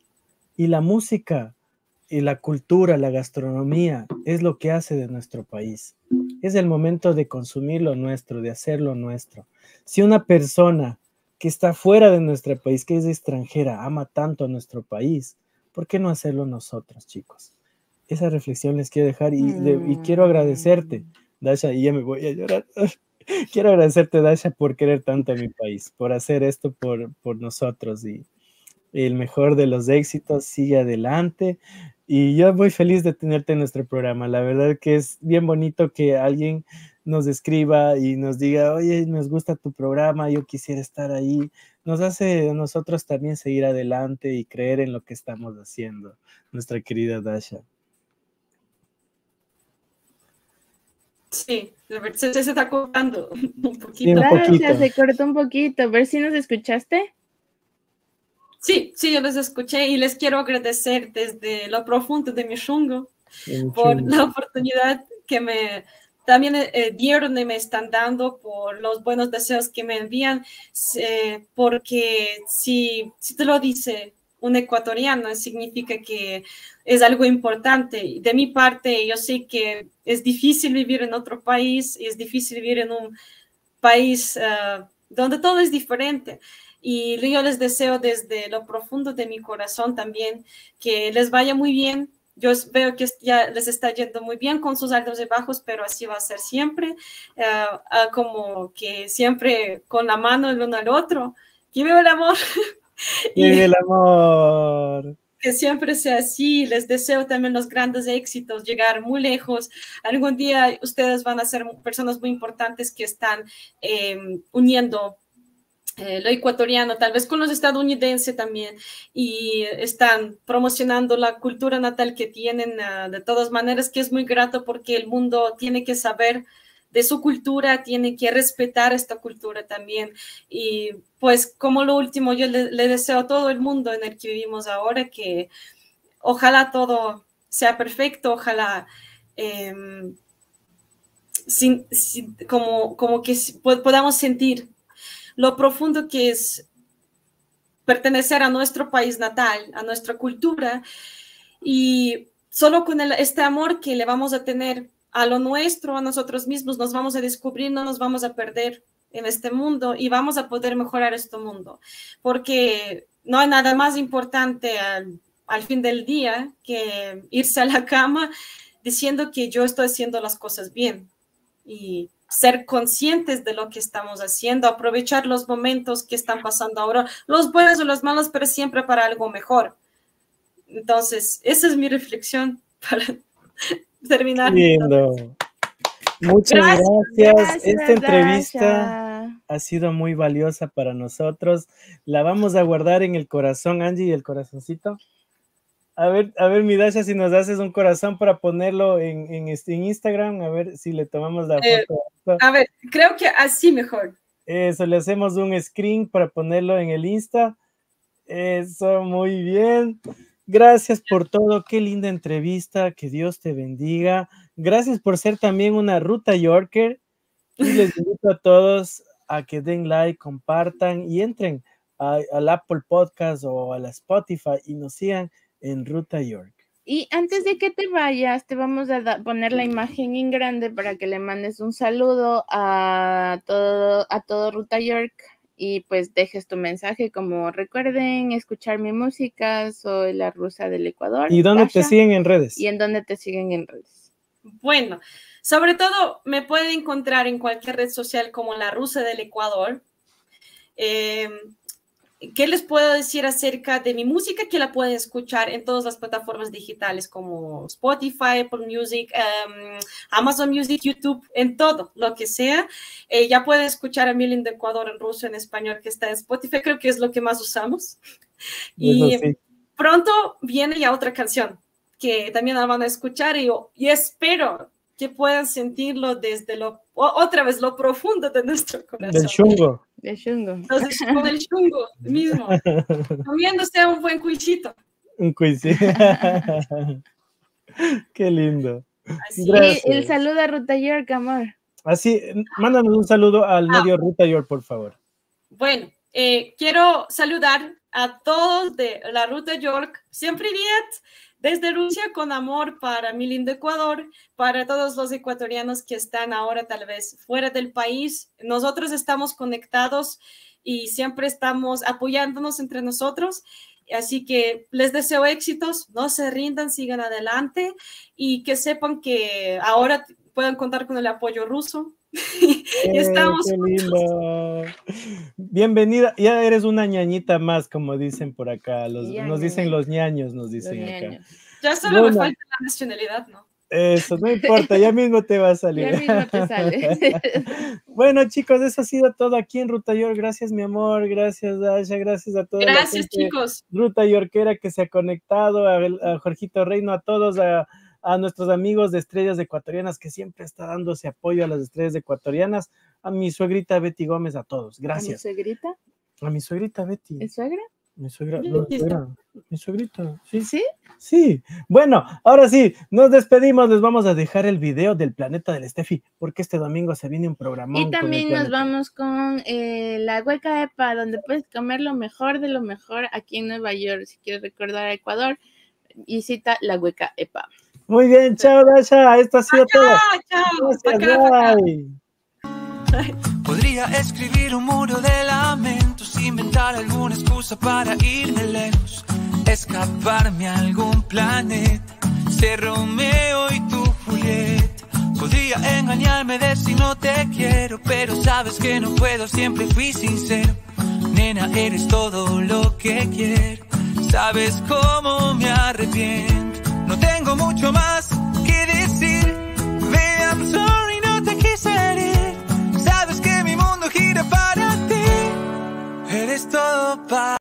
Y la música y la cultura, la gastronomía, es lo que hace de nuestro país. Es el momento de consumir lo nuestro, de hacer lo nuestro. Si una persona que está fuera de nuestro país, que es extranjera, ama tanto a nuestro país, ¿por qué no hacerlo nosotros, chicos? Esa reflexión les quiero dejar y, de, y quiero agradecerte, Dasha, y ya me voy a llorar. Quiero agradecerte, Dasha, por querer tanto a mi país, por hacer esto por, por nosotros y el mejor de los éxitos, sigue adelante. Y yo muy feliz de tenerte en nuestro programa. La verdad que es bien bonito que alguien nos escriba y nos diga, oye, nos gusta tu programa, yo quisiera estar ahí. Nos hace a nosotros también seguir adelante y creer en lo que estamos haciendo, nuestra querida Dasha. Sí, de verdad, se, se está cortando un poquito. Sí, un Gracias, poquito. se cortó un poquito. A ver si nos escuchaste. Sí, sí, yo les escuché y les quiero agradecer desde lo profundo de mi chungo Bien por chulo. la oportunidad que me también eh, dieron y me están dando, por los buenos deseos que me envían, eh, porque si, si te lo dice un ecuatoriano, significa que es algo importante. De mi parte, yo sé que es difícil vivir en otro país, y es difícil vivir en un país uh, donde todo es diferente. Y yo les deseo desde lo profundo de mi corazón también que les vaya muy bien. Yo veo que ya les está yendo muy bien con sus altos y bajos, pero así va a ser siempre, uh, uh, como que siempre con la mano el uno al otro. ¡Que viva el amor! ¡Vive el amor! que siempre sea así. Les deseo también los grandes éxitos, llegar muy lejos. Algún día ustedes van a ser personas muy importantes que están eh, uniendo eh, lo ecuatoriano, tal vez con los estadounidenses también, y están promocionando la cultura natal que tienen uh, de todas maneras, que es muy grato porque el mundo tiene que saber de su cultura, tiene que respetar esta cultura también. Y pues como lo último, yo le, le deseo a todo el mundo en el que vivimos ahora que ojalá todo sea perfecto, ojalá eh, sin, sin, como, como que podamos sentir lo profundo que es pertenecer a nuestro país natal, a nuestra cultura, y solo con el, este amor que le vamos a tener a lo nuestro, a nosotros mismos, nos vamos a descubrir, no nos vamos a perder en este mundo y vamos a poder mejorar este mundo, porque no hay nada más importante al, al fin del día que irse a la cama diciendo que yo estoy haciendo las cosas bien y ser conscientes de lo que estamos haciendo, aprovechar los momentos que están pasando ahora, los buenos o los malos, pero siempre para algo mejor. Entonces, esa es mi reflexión para terminar. Lindo. Muchas gracias. Gracias, gracias Esta entrevista Dasha. ha sido muy valiosa para nosotros. La vamos a guardar en el corazón, Angie, y el corazoncito. A ver, a ver, mi Dasha, si nos haces un corazón para ponerlo en, en, este, en Instagram, a ver si le tomamos la Eh, foto. a ver, creo que así mejor. Eso, le hacemos un screen para ponerlo en el Insta. Eso, muy bien. Gracias por todo, qué linda entrevista, que Dios te bendiga. Gracias por ser también una Ruta Yorker. Y les invito a todos a que den like, compartan y entren a- al Apple Podcast o a la Spotify y nos sigan en Ruta York. Y antes de que te vayas, te vamos a da- poner la imagen en grande para que le mandes un saludo a todo, a todo Ruta York y pues dejes tu mensaje como recuerden escuchar mi música, soy la rusa del Ecuador. ¿Y dónde te Dasha, siguen en redes? y en dónde te siguen en redes. Bueno, sobre todo me pueden encontrar en cualquier red social como la rusa del Ecuador. Eh, ¿Qué les puedo decir acerca de mi música? Que la pueden escuchar en todas las plataformas digitales como Spotify, Apple Music, um, Amazon Music, YouTube, en todo, lo que sea. Eh, ya pueden escuchar a Milin de Ecuador en ruso, en español, que está en Spotify, creo que es lo que más usamos. Y Eso sí. pronto viene ya otra canción que también la van a escuchar y, y espero que puedan sentirlo desde lo, otra vez, lo profundo de nuestro corazón. Del chungo. De Shungo. Entonces, con el chungo mismo, comiéndose un buen cuichito. Un quiz. Qué lindo. Así. Gracias. Y el saludo a Ruta York, amor. Así, mándanos un saludo al Ah. medio Ruta York, por favor. Bueno, eh, quiero saludar a todos de la Ruta York. Siempre bien, desde Rusia, con amor para mi lindo Ecuador, para todos los ecuatorianos que están ahora tal vez fuera del país. Nosotros estamos conectados y siempre estamos apoyándonos entre nosotros. Así que les deseo éxitos, no se rindan, sigan adelante y que sepan que ahora pueden contar con el apoyo ruso. Y Eh, estamos qué lindo. Bienvenida, ya eres una ñañita más, como dicen por acá. Los, Ya, nos dicen ñaña. los ñaños, nos Los dicen acá. ñaños. Ya solo Bueno. me falta la nacionalidad, ¿no? Eso, no importa, ya mismo te va a salir. Ya mismo te sale. Bueno, chicos, eso ha sido todo aquí en Ruta York. Gracias, mi amor. Gracias, Dasha. Gracias a todos. Gracias, chicos. Ruta Yorkera que se ha conectado, a, a Jorgito Reino, a todos, a, a nuestros amigos de Estrellas Ecuatorianas que siempre está dándose apoyo a las Estrellas Ecuatorianas, a mi suegrita Betty Gómez, a todos. ¿A mi Gracias. suegrita? A mi suegrita Betty. ¿Es suegra? Mi suegra, Sí, no, sí, suegra, mi suegrita, sí. ¿Sí? Sí, bueno, ahora sí, nos despedimos, les vamos a dejar el video del Planeta del Steffi, porque este domingo se viene un programa. Y también nos vamos con eh, la Hueca Epa, donde puedes comer lo mejor de lo mejor aquí en Nueva York. Si quieres recordar a Ecuador, visita la Hueca Epa. Muy bien, chao, Dasha, esto ha sido todo. Ah, chao. Gracias, Acá, acá. bye. Podría escribir un muro de lamentos, inventar alguna excusa para irme lejos, escaparme a algún planeta, ser Romeo y tú Julieta. Podría engañarme, decir no te quiero, pero sabes que no puedo, siempre fui sincero. Nena, eres todo lo que quiero. sabes cómo me arrepiento. No tengo mucho más que decir. Baby, I'm sorry, no te quise herir. Sabes que mi mundo gira para ti. Eres todo para...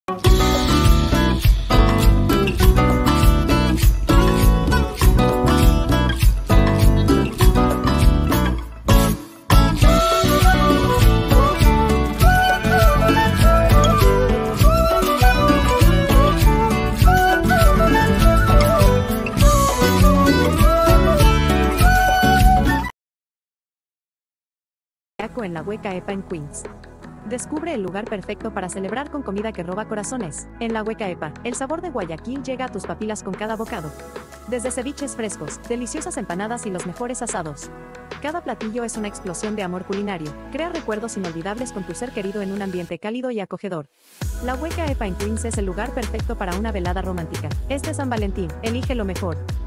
en la Hueca Epa en Queens. Descubre el lugar perfecto para celebrar con comida que roba corazones. En la Hueca Epa, el sabor de Guayaquil llega a tus papilas con cada bocado. Desde ceviches frescos, deliciosas empanadas y los mejores asados. Cada platillo es una explosión de amor culinario. Crea recuerdos inolvidables con tu ser querido en un ambiente cálido y acogedor. La Hueca Epa en Queens es el lugar perfecto para una velada romántica. Este San Valentín, elige lo mejor.